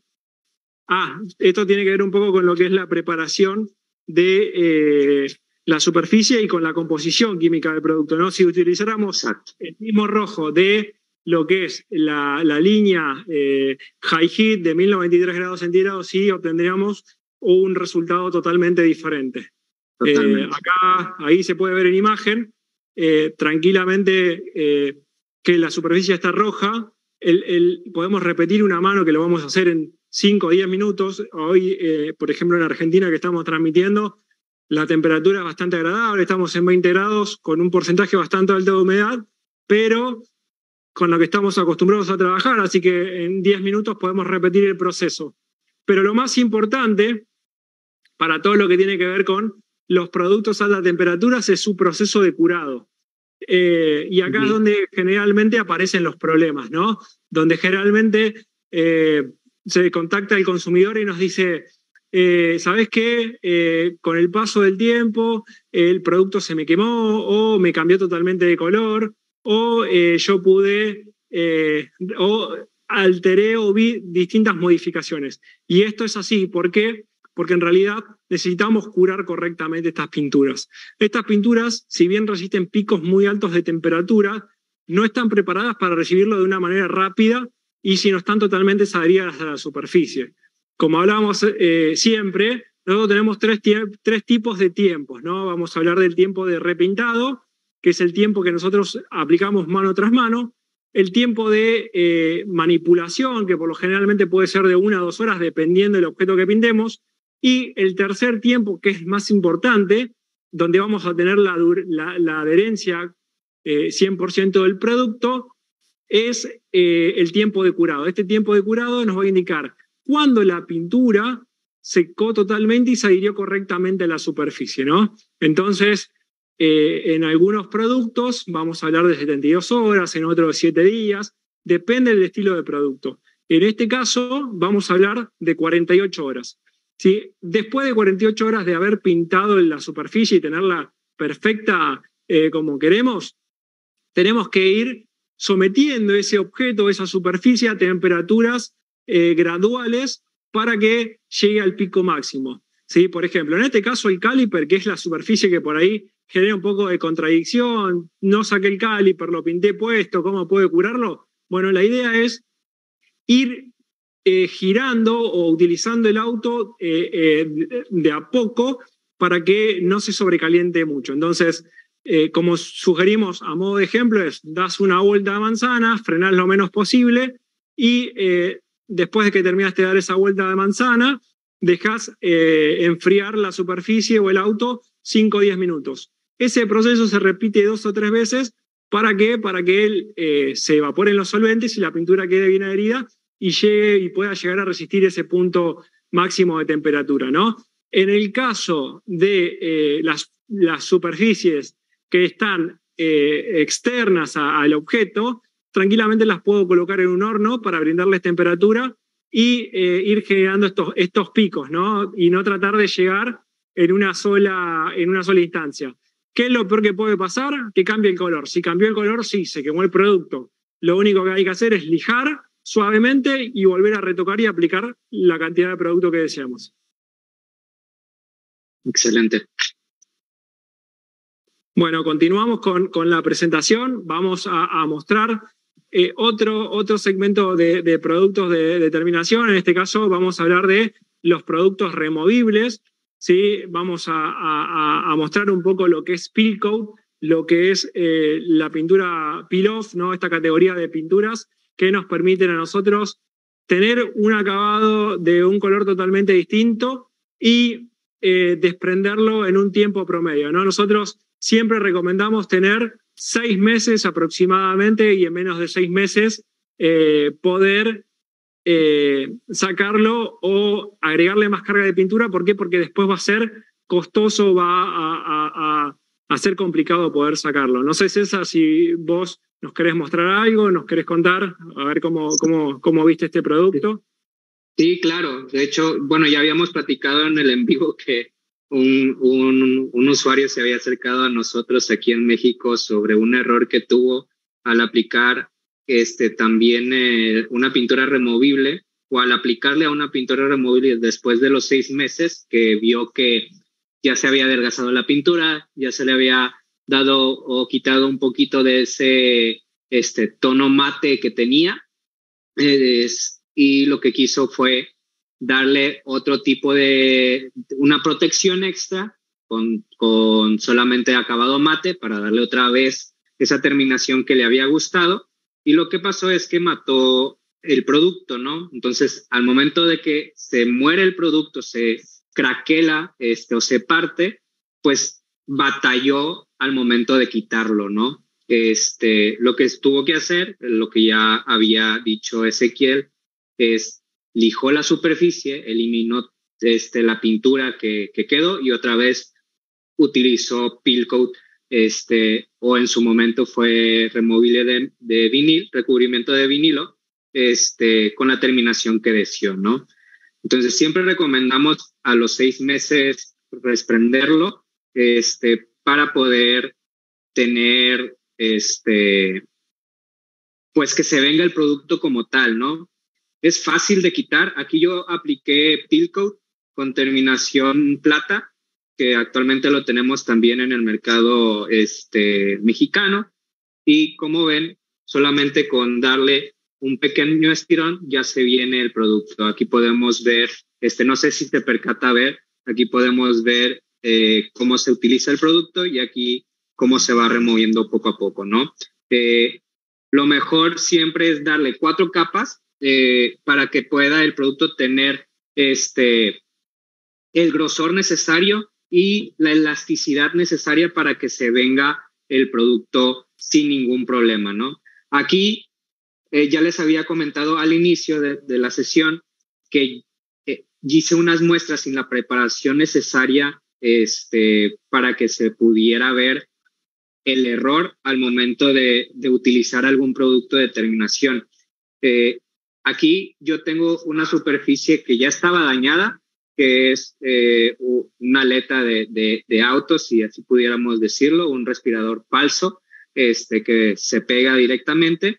Ah, esto tiene que ver un poco con lo que es la preparación de eh, la superficie y con la composición química del producto, ¿no? Si utilizáramos el mismo rojo de lo que es la, la línea eh, High Heat de mil noventa y tres grados centígrados, sí obtendríamos un resultado totalmente diferente. Totalmente. Eh, acá, ahí se puede ver en imagen, eh, tranquilamente eh, que la superficie está roja. El, el, podemos repetir una mano que lo vamos a hacer en cinco o diez minutos. Hoy, eh, por ejemplo, en Argentina que estamos transmitiendo, la temperatura es bastante agradable, estamos en veinte grados con un porcentaje bastante alto de humedad, pero con lo que estamos acostumbrados a trabajar, así que en diez minutos podemos repetir el proceso. Pero lo más importante para todo lo que tiene que ver con los productos a alta temperatura es su proceso de curado. Eh, y acá uh-huh. es donde generalmente aparecen los problemas, ¿no? Donde generalmente eh, se contacta el consumidor y nos dice, eh, ¿sabes qué? Eh, con el paso del tiempo el producto se me quemó o me cambió totalmente de color o eh, yo pude, eh, o alteré o vi distintas modificaciones. Y esto es así, ¿por qué? Porque en realidad necesitamos curar correctamente estas pinturas. Estas pinturas, si bien resisten picos muy altos de temperatura, no están preparadas para recibirlo de una manera rápida y si no están totalmente adheridas a la superficie. Como hablábamos eh, siempre, nosotros tenemos tres, tres tipos de tiempos, ¿no? Vamos a hablar del tiempo de repintado, que es el tiempo que nosotros aplicamos mano tras mano, el tiempo de eh, manipulación, que por lo generalmente puede ser de una a dos horas, dependiendo del objeto que pintemos, y el tercer tiempo, que es más importante, donde vamos a tener la, la, la adherencia eh, cien por ciento del producto, es eh, el tiempo de curado. Este tiempo de curado nos va a indicar cuándo la pintura secó totalmente y se adhirió correctamente a la superficie, ¿no? Entonces, eh, en algunos productos vamos a hablar de setenta y dos horas, en otros de siete días, depende del estilo de producto. En este caso vamos a hablar de cuarenta y ocho horas. ¿Sí? Después de cuarenta y ocho horas de haber pintado en la superficie y tenerla perfecta eh, como queremos, tenemos que ir sometiendo ese objeto, esa superficie a temperaturas eh, graduales para que llegue al pico máximo. ¿Sí? Por ejemplo, en este caso el caliper, que es la superficie que por ahí genera un poco de contradicción, no saqué el caliper, lo pinté puesto, ¿cómo puedo curarlo? Bueno, la idea es ir eh, girando o utilizando el auto eh, eh, de a poco para que no se sobrecaliente mucho. Entonces, eh, como sugerimos a modo de ejemplo, es das una vuelta a manzana, frenás lo menos posible y eh, después de que terminaste de dar esa vuelta de manzana, dejas eh, enfriar la superficie o el auto cinco o diez minutos. Ese proceso se repite dos o tres veces. ¿Para qué? Para que él, eh, se evaporen los solventes y la pintura quede bien adherida y llegue y pueda llegar a resistir ese punto máximo de temperatura, ¿no? En el caso de eh, las, las superficies que están eh, externas a, al objeto, tranquilamente las puedo colocar en un horno para brindarles temperatura y eh, ir generando estos, estos picos, ¿no? Y no tratar de llegar en una sola, en una sola instancia. ¿Qué es lo peor que puede pasar? Que cambie el color. Si cambió el color, sí, se quemó el producto. Lo único que hay que hacer es lijar suavemente y volver a retocar y aplicar la cantidad de producto que deseamos. Excelente. Bueno, continuamos con, con la presentación. Vamos a, a mostrar eh, otro, otro segmento de, de productos de, de terminación. En este caso vamos a hablar de los productos removibles. ¿Sí? Vamos a, a, a mostrar un poco lo que es Peel Coat, lo que es eh, la pintura Peel Off, ¿no? Esta categoría de pinturas que nos permiten a nosotros tener un acabado de un color totalmente distinto y eh, desprenderlo en un tiempo promedio, ¿no? Nosotros siempre recomendamos tener seis meses aproximadamente y en menos de seis meses eh, poder eh, sacarlo o agregarle más carga de pintura. ¿Por qué? Porque después va a ser costoso, va a, a, a, a ser complicado poder sacarlo. No sé, César, si vos nos querés mostrar algo, nos querés contar, a ver cómo, cómo, cómo viste este producto. Sí, claro. De hecho, bueno, ya habíamos platicado en el en vivo que un, un, un usuario se había acercado a nosotros aquí en México sobre un error que tuvo al aplicar este, también eh, una pintura removible o al aplicarle a una pintura removible después de los seis meses que vio que ya se había adelgazado la pintura, ya se le había dado o quitado un poquito de ese este, tono mate que tenía. Eh, es, y lo que quiso fue darle otro tipo de, una protección extra con, con solamente acabado mate para darle otra vez esa terminación que le había gustado. Y lo que pasó es que mató el producto, ¿no? Entonces, al momento de que se muere el producto, se craquela este, o se parte, pues batalló al momento de quitarlo, ¿no? Este, lo que tuvo que hacer, lo que ya había dicho Ezequiel, es lijó la superficie, eliminó este, la pintura que, que quedó y otra vez utilizó Peel Coat, este, o en su momento fue removible de, de vinil, recubrimiento de vinilo, este, con la terminación que deseó, ¿no? Entonces siempre recomendamos a los seis meses desprenderlo, este, para poder tener, este, pues que se venga el producto como tal, ¿no? Es fácil de quitar. Aquí yo apliqué Peel Coat con terminación plata, que actualmente lo tenemos también en el mercado este, mexicano. Y como ven, solamente con darle un pequeño estirón ya se viene el producto. Aquí podemos ver, este, no sé si te percata ver, aquí podemos ver eh, cómo se utiliza el producto y aquí cómo se va removiendo poco a poco, ¿no? Eh, lo mejor siempre es darle cuatro capas eh, para que pueda el producto tener este, el grosor necesario y la elasticidad necesaria para que se venga el producto sin ningún problema, ¿no? Aquí eh, ya les había comentado al inicio de, de la sesión que eh, hice unas muestras sin la preparación necesaria este, para que se pudiera ver el error al momento de, de utilizar algún producto de terminación. Eh, aquí yo tengo una superficie que ya estaba dañada, que es eh, una aleta de, de, de auto, si así pudiéramos decirlo, un respirador falso este, que se pega directamente.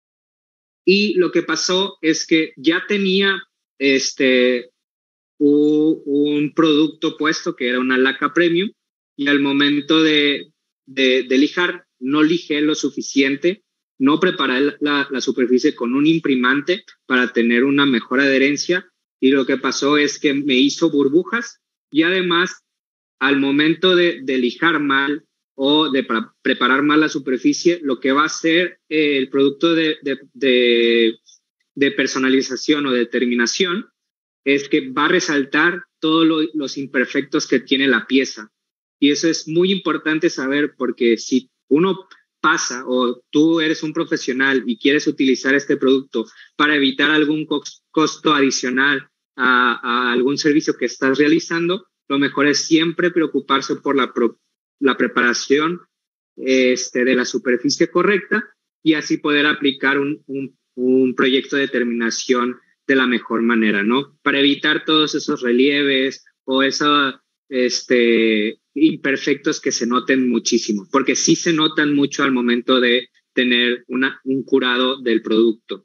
Y lo que pasó es que ya tenía este, un, un producto puesto que era una laca premium y al momento de, de, de lijar no lijé lo suficiente, no preparé la, la superficie con un imprimante para tener una mejor adherencia y lo que pasó es que me hizo burbujas y además al momento de, de lijar mal o de pra, preparar mal la superficie, lo que va a hacer eh, el producto de, de, de, de personalización o de terminación es que va a resaltar todos lo, los imperfectos que tiene la pieza. Y eso es muy importante saber porque si uno pasa o tú eres un profesional y quieres utilizar este producto para evitar algún costo adicional a, a algún servicio que estás realizando, lo mejor es siempre preocuparse por la, pro, la preparación este, de la superficie correcta y así poder aplicar un, un, un proyecto de terminación de la mejor manera, ¿no? Para evitar todos esos relieves o esos este, imperfectos que se noten muchísimo, porque sí se notan mucho al momento de tener una, un curado del producto.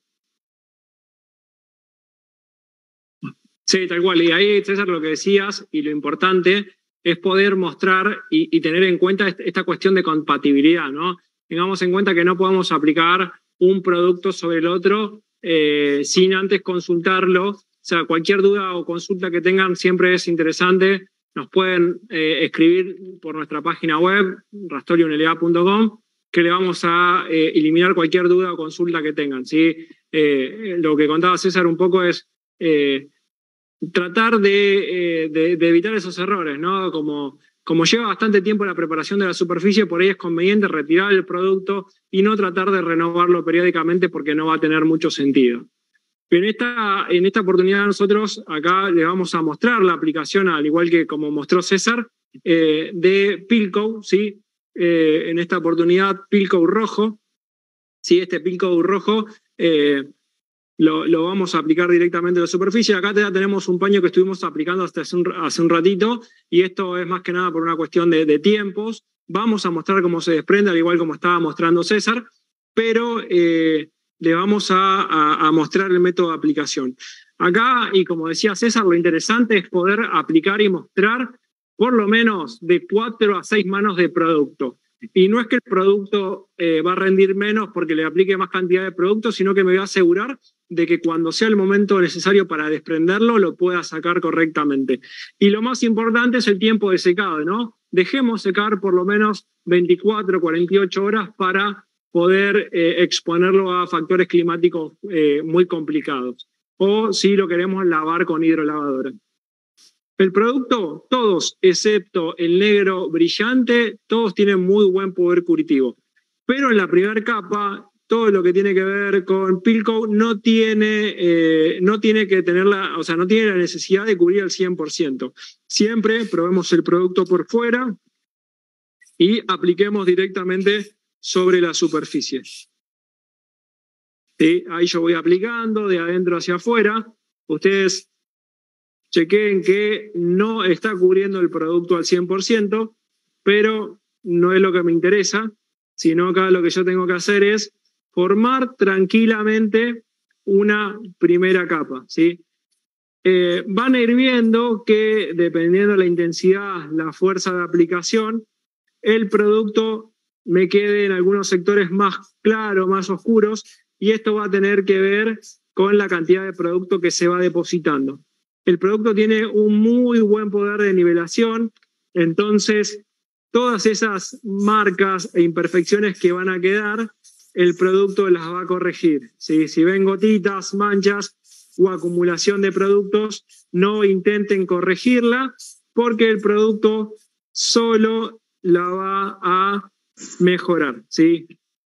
Sí, tal cual. Y ahí, César, lo que decías y lo importante es poder mostrar y, y tener en cuenta esta cuestión de compatibilidad, ¿no? Tengamos en cuenta que no podemos aplicar un producto sobre el otro eh, sin antes consultarlo. O sea, cualquier duda o consulta que tengan siempre es interesante. Nos pueden eh, escribir por nuestra página web, rastolium l a punto com, que le vamos a eh, eliminar cualquier duda o consulta que tengan, ¿sí? Eh, lo que contaba César un poco es eh, tratar de, eh, de, de evitar esos errores, ¿no? Como, como lleva bastante tiempo la preparación de la superficie, por ahí es conveniente retirar el producto y no tratar de renovarlo periódicamente porque no va a tener mucho sentido. Pero en esta, en esta oportunidad nosotros acá les vamos a mostrar la aplicación, al igual que como mostró César, eh, de Pilcoat, ¿sí? Eh, en esta oportunidad Pilcoat rojo, ¿sí? Este Pilcoat rojo eh, lo, lo vamos a aplicar directamente a la superficie. Acá ya tenemos un paño que estuvimos aplicando hasta hace un, hace un ratito y esto es más que nada por una cuestión de, de tiempos. Vamos a mostrar cómo se desprende, al igual como estaba mostrando César, pero... Eh, le vamos a, a, a mostrar el método de aplicación. Acá, y como decía César, lo interesante es poder aplicar y mostrar por lo menos de cuatro a seis manos de producto. Y no es que el producto eh, va a rendir menos porque le aplique más cantidad de producto, sino que me voy a asegurar de que cuando sea el momento necesario para desprenderlo, lo pueda sacar correctamente. Y lo más importante es el tiempo de secado, ¿no? Dejemos secar por lo menos veinticuatro, cuarenta y ocho horas para poder eh, exponerlo a factores climáticos eh, muy complicados. O si lo queremos lavar con hidrolavadora. El producto, todos, excepto el negro brillante, todos tienen muy buen poder curativo. Pero en la primera capa, todo lo que tiene que ver con Pilcoat no tiene, eh, no tiene que tener la, o sea, no tiene la necesidad de cubrir al cien por ciento. Siempre probemos el producto por fuera y apliquemos directamente sobre la superficie. ¿Sí? Ahí yo voy aplicando de adentro hacia afuera. Ustedes chequeen que no está cubriendo el producto al cien por ciento, pero no es lo que me interesa, sino acá lo que yo tengo que hacer es formar tranquilamente una primera capa. ¿Sí? Eh, van a ir viendo que dependiendo de la intensidad, la fuerza de aplicación, el producto me quede en algunos sectores más claros, más oscuros, y esto va a tener que ver con la cantidad de producto que se va depositando. El producto tiene un muy buen poder de nivelación, entonces todas esas marcas e imperfecciones que van a quedar, el producto las va a corregir. ¿Sí? Si ven gotitas, manchas o acumulación de productos, no intenten corregirla porque el producto solo la va a mejorar, ¿sí?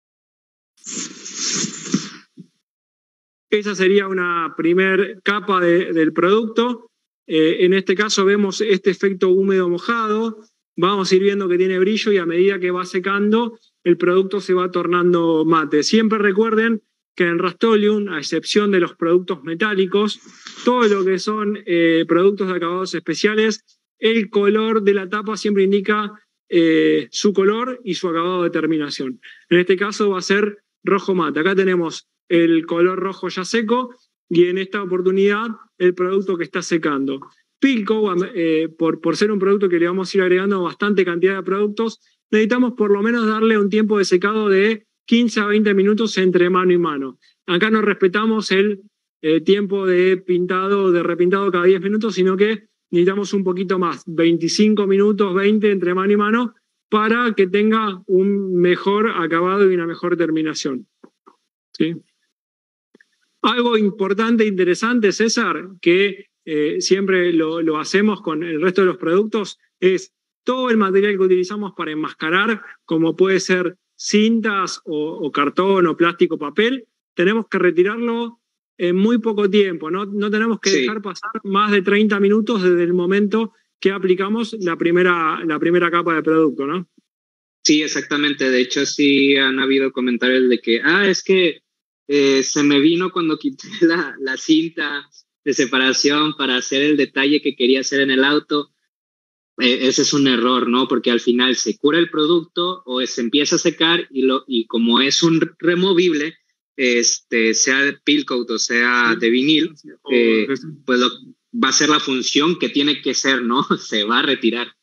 Esa sería una primer capa de, del producto. Eh, en este caso vemos este efecto húmedo mojado. Vamos a ir viendo que tiene brillo y a medida que va secando, el producto se va tornando mate. Siempre recuerden que en Rust-Oleum, a excepción de los productos metálicos, todo lo que son eh, productos de acabados especiales, el color de la tapa siempre indica Eh, su color y su acabado de terminación. En este caso va a ser rojo mate. Acá tenemos el color rojo ya seco y en esta oportunidad el producto que está secando. Pilcoat, eh, por, por ser un producto que le vamos a ir agregando bastante cantidad de productos, necesitamos por lo menos darle un tiempo de secado de quince a veinte minutos entre mano y mano. Acá no respetamos el eh, tiempo de pintado, de repintado cada diez minutos, sino que necesitamos un poquito más, veinticinco minutos, veinte entre mano y mano, para que tenga un mejor acabado y una mejor terminación. ¿Sí? Algo importante e interesante, César, que eh, siempre lo, lo hacemos con el resto de los productos, es todo el material que utilizamos para enmascarar, como puede ser cintas o, o cartón o plástico, papel, tenemos que retirarlo en muy poco tiempo, no, no tenemos que sí. dejar pasar más de treinta minutos desde el momento que aplicamos la primera, la primera capa de producto, ¿no? Sí, exactamente. De hecho, sí han habido comentarios de que, ah, es que eh, se me vino cuando quité la, la cinta de separación para hacer el detalle que quería hacer en el auto. Eh, ese es un error, ¿no? Porque al final se cura el producto o se empieza a secar y, lo, y como es un removible, este, sea de peel coat o sea de vinil, eh, pues lo, va a ser la función que tiene que ser, ¿no? Se va a retirar.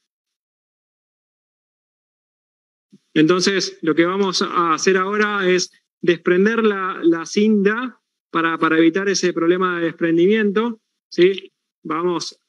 Entonces, lo que vamos a hacer ahora es desprender la, la cinta para, para evitar ese problema de desprendimiento, ¿sí? Vamos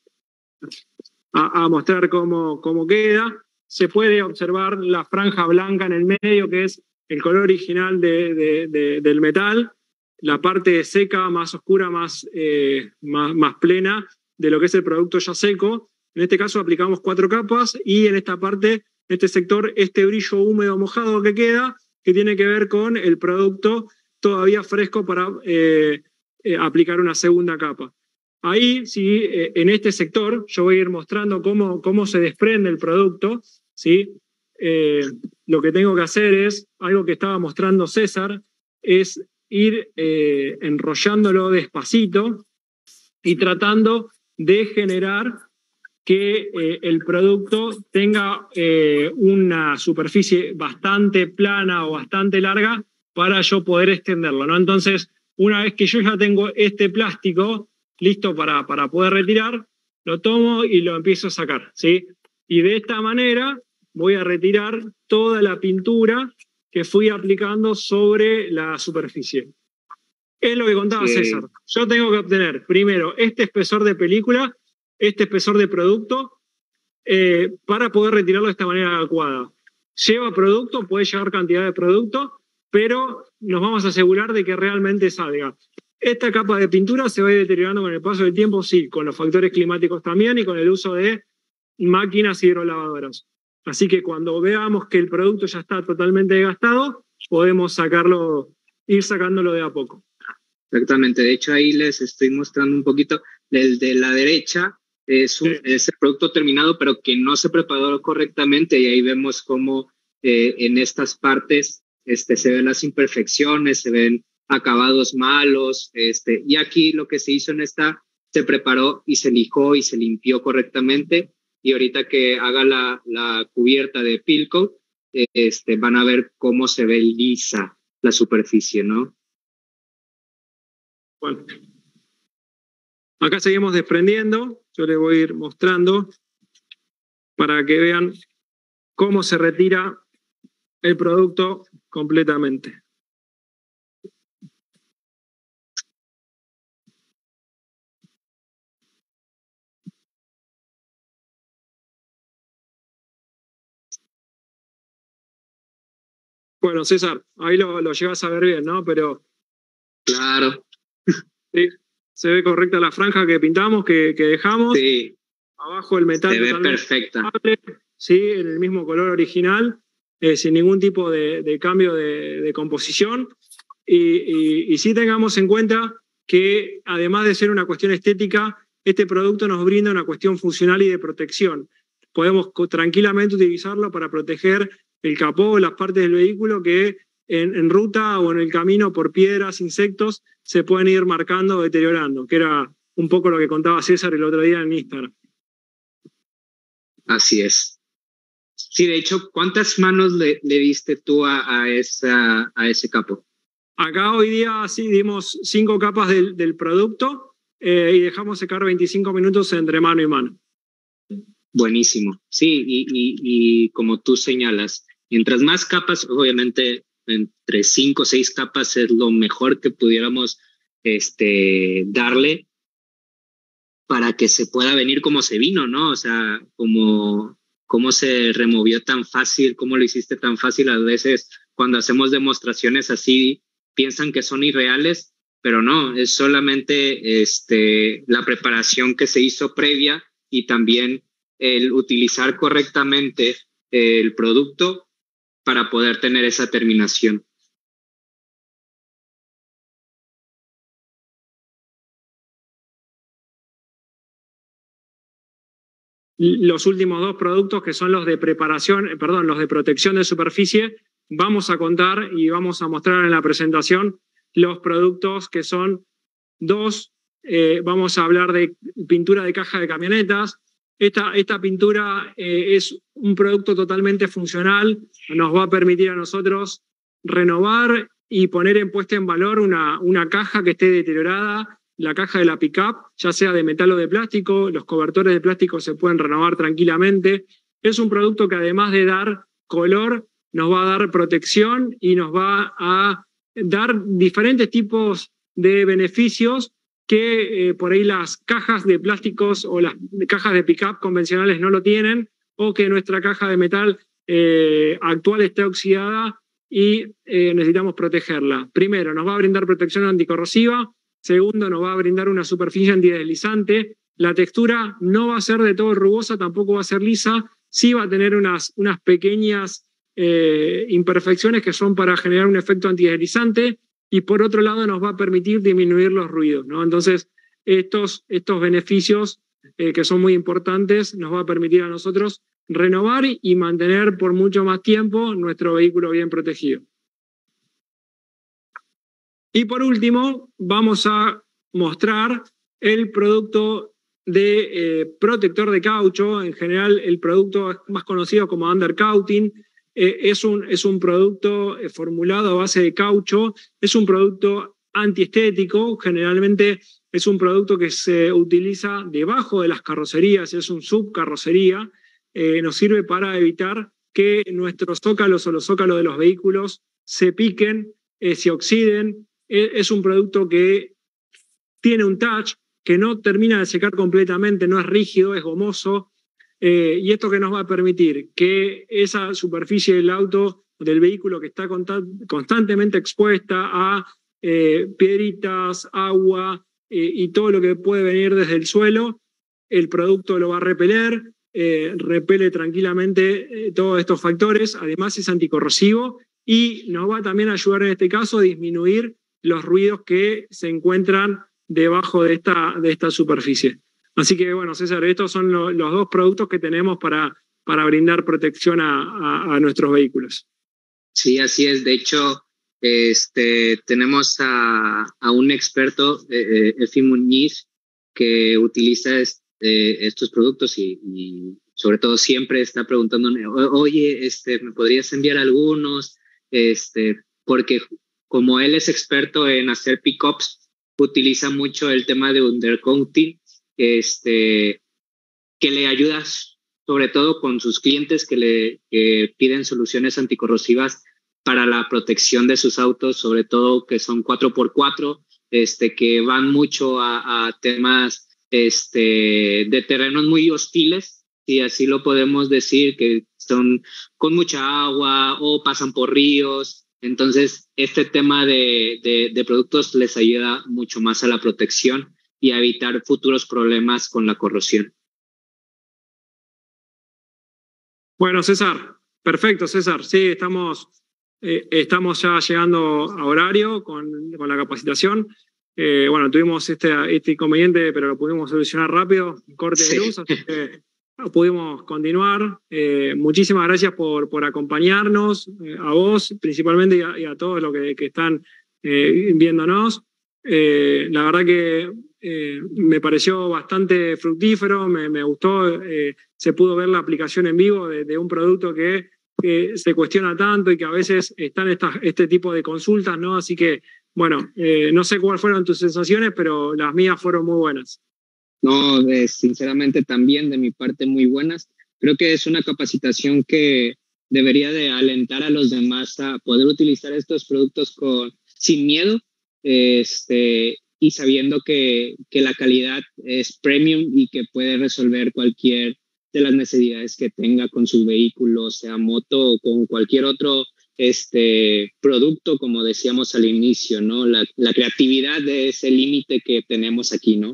a, a mostrar cómo, cómo queda. Se puede observar la franja blanca en el medio, que es el color original de, de, de, del metal, la parte seca, más oscura, más, eh, más, más plena de lo que es el producto ya seco. En este caso aplicamos cuatro capas y en esta parte, en este sector, este brillo húmedo mojado que queda, que tiene que ver con el producto todavía fresco para eh, eh, aplicar una segunda capa. Ahí, sí, eh, en este sector, yo voy a ir mostrando cómo, cómo se desprende el producto, ¿sí? Eh, lo que tengo que hacer es, algo que estaba mostrando César, es ir eh, enrollándolo despacito y tratando de generar que eh, el producto tenga eh, una superficie bastante plana o bastante larga para yo poder extenderlo, ¿no? Entonces, una vez que yo ya tengo este plástico listo para, para poder retirar, lo tomo y lo empiezo a sacar, ¿sí? Y de esta manera voy a retirar toda la pintura que fui aplicando sobre la superficie. Es lo que contaba sí. César. Yo tengo que obtener primero este espesor de película, este espesor de producto, eh, para poder retirarlo de esta manera adecuada. Lleva producto, puede llevar cantidad de producto, pero nos vamos a asegurar de que realmente salga. Esta capa de pintura se va a ir deteriorando con el paso del tiempo, sí, con los factores climáticos también y con el uso de máquinas hidrolavadoras. Así que cuando veamos que el producto ya está totalmente desgastado, podemos sacarlo, ir sacándolo de a poco. Exactamente, de hecho ahí les estoy mostrando un poquito, el de la derecha es, un, sí. es el producto terminado pero que no se preparó correctamente y ahí vemos cómo eh, en estas partes este, se ven las imperfecciones, se ven acabados malos, este, y aquí lo que se hizo en esta, se preparó y se lijó y se limpió correctamente y ahorita que haga la, la cubierta de peel coat, este, van a ver cómo se ve lisa la superficie, ¿no? Bueno, acá seguimos desprendiendo, yo les voy a ir mostrando para que vean cómo se retira el producto completamente. Bueno, César, ahí lo, lo llevas a ver bien, ¿no? Pero claro. Sí, se ve correcta la franja que pintamos, que, que dejamos. Sí. Abajo el metal. Se ve perfecta. Sí, en el mismo color original, eh, sin ningún tipo de, de cambio de, de composición. Y, y, y sí tengamos en cuenta que, además de ser una cuestión estética, este producto nos brinda una cuestión funcional y de protección. Podemos tranquilamente utilizarlo para proteger el capó o las partes del vehículo que en, en ruta o en el camino por piedras, insectos, se pueden ir marcando o deteriorando, que era un poco lo que contaba César el otro día en Instagram. Así es. Sí, de hecho, ¿cuántas manos le, le diste tú a, a, esa, a ese capo? Acá hoy día sí dimos cinco capas del, del producto eh, y dejamos secar veinticinco minutos entre mano y mano. Buenísimo. Sí, y, y, y como tú señalas, mientras más capas, obviamente entre cinco o seis capas es lo mejor que pudiéramos este, darle para que se pueda venir como se vino, ¿no? O sea, como cómo se removió tan fácil, cómo lo hiciste tan fácil. A veces cuando hacemos demostraciones así piensan que son irreales, pero no, es solamente este, la preparación que se hizo previa y también el utilizar correctamente el producto para poder tener esa terminación. Los últimos dos productos, que son los de preparación, perdón, los de protección de superficie, vamos a contar y vamos a mostrar en la presentación los productos que son dos. Eh, vamos a hablar de pintura de caja de camionetas. Esta, esta pintura eh, es un producto totalmente funcional, nos va a permitir a nosotros renovar y poner en puesta en valor una, una caja que esté deteriorada. La caja de la pick-up, ya sea de metal o de plástico, los cobertores de plástico se pueden renovar tranquilamente. Es un producto que, además de dar color, nos va a dar protección y nos va a dar diferentes tipos de beneficios que eh, por ahí las cajas de plásticos o las cajas de pick-up convencionales no lo tienen, o que nuestra caja de metal eh, actual esté oxidada y eh, necesitamos protegerla. Primero, nos va a brindar protección anticorrosiva. Segundo, nos va a brindar una superficie antideslizante. La textura no va a ser de todo rugosa, tampoco va a ser lisa. Sí va a tener unas, unas pequeñas eh, imperfecciones que son para generar un efecto antideslizante. Y por otro lado, nos va a permitir disminuir los ruidos, ¿no? Entonces, estos, estos beneficios eh, que son muy importantes nos va a permitir a nosotros renovar y mantener por mucho más tiempo nuestro vehículo bien protegido. Y por último, vamos a mostrar el producto de eh, protector de caucho. En general, el producto más conocido como undercoating. Eh, es, un, es un producto eh, formulado a base de caucho. Es un producto antiestético. Generalmente es un producto que se utiliza debajo de las carrocerías, es un subcarrocería. Eh, nos sirve para evitar que nuestros zócalos o los zócalos de los vehículos se piquen, eh, se oxiden. Es un producto que tiene un touch, que no termina de secar completamente, no es rígido, es gomoso. Eh, y esto que nos va a permitir que esa superficie del auto, del vehículo que está constantemente expuesta a eh, piedritas, agua eh, y todo lo que puede venir desde el suelo, el producto lo va a repeler, eh, repele tranquilamente eh, todos estos factores. Además es anticorrosivo y nos va también a ayudar en este caso a disminuir los ruidos que se encuentran debajo de esta, de esta superficie. Así que, bueno, César, estos son lo, los dos productos que tenemos para, para brindar protección a, a, a nuestros vehículos. Sí, así es. De hecho, este, tenemos a, a un experto, eh, Efi Muñiz, que utiliza este, estos productos y, y sobre todo siempre está preguntándome, oye, este, ¿me podrías enviar algunos? Este, porque como él es experto en hacer pickups, utiliza mucho el tema de undercoating, este, que le ayuda sobre todo con sus clientes que le que piden soluciones anticorrosivas para la protección de sus autos, sobre todo que son cuatro por cuatro, este, que van mucho a, a temas este, de terrenos muy hostiles, si así lo podemos decir, que son con mucha agua o pasan por ríos. Entonces, este tema de, de, de productos les ayuda mucho más a la protección y a evitar futuros problemas con la corrosión. Bueno, César, perfecto, César. Sí, estamos, eh, estamos ya llegando a horario con, con la capacitación. Eh, bueno, tuvimos este, este inconveniente, pero lo pudimos solucionar rápido, corte de luz, así que pudimos continuar. Eh, muchísimas gracias por, por acompañarnos, eh, a vos principalmente y a, y a todos los que, que están eh, viéndonos. Eh, la verdad que eh, me pareció bastante fructífero, me, me gustó, eh, se pudo ver la aplicación en vivo de, de un producto que, que se cuestiona tanto y que a veces están estas, este tipo de consultas, ¿no? Así que, bueno, eh, no sé cuáles fueron tus sensaciones, pero las mías fueron muy buenas. No, de, sinceramente también de mi parte muy buenas. Creo que es una capacitación que debería de alentar a los demás a poder utilizar estos productos con, sin miedo, este, y sabiendo que, que la calidad es premium y que puede resolver cualquier de las necesidades que tenga con su vehículo, sea moto o con cualquier otro este, producto, como decíamos al inicio, ¿no? La, la creatividad es el límite que tenemos aquí, ¿no?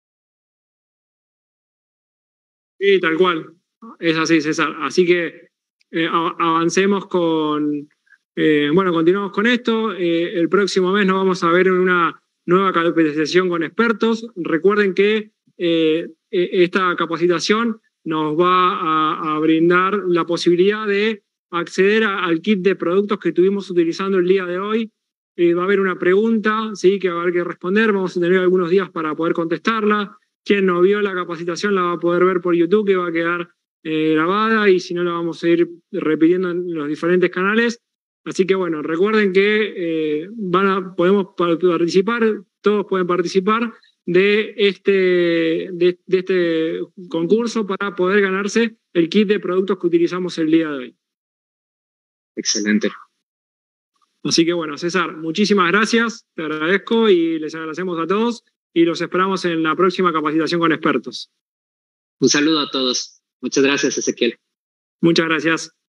Sí, tal cual. Es así, César. Así que eh, avancemos con, eh, bueno, continuamos con esto. Eh, el próximo mes nos vamos a ver en una nueva capacitación con expertos. Recuerden que eh, esta capacitación nos va a, a brindar la posibilidad de acceder a, al kit de productos que estuvimos utilizando el día de hoy. Eh, va a haber una pregunta, ¿sí?, que va a haber que responder. Vamos a tener algunos días para poder contestarla. Quien no vio la capacitación la va a poder ver por YouTube, que va a quedar eh, grabada, y si no la vamos a ir repitiendo en los diferentes canales. Así que bueno, recuerden que eh, van a, podemos participar, todos pueden participar de este, de, de este concurso para poder ganarse el kit de productos que utilizamos el día de hoy. Excelente. Así que bueno, César, muchísimas gracias, te agradezco y les agradecemos a todos y los esperamos en la próxima capacitación con expertos. Un saludo a todos. Muchas gracias, Ezequiel. Muchas gracias.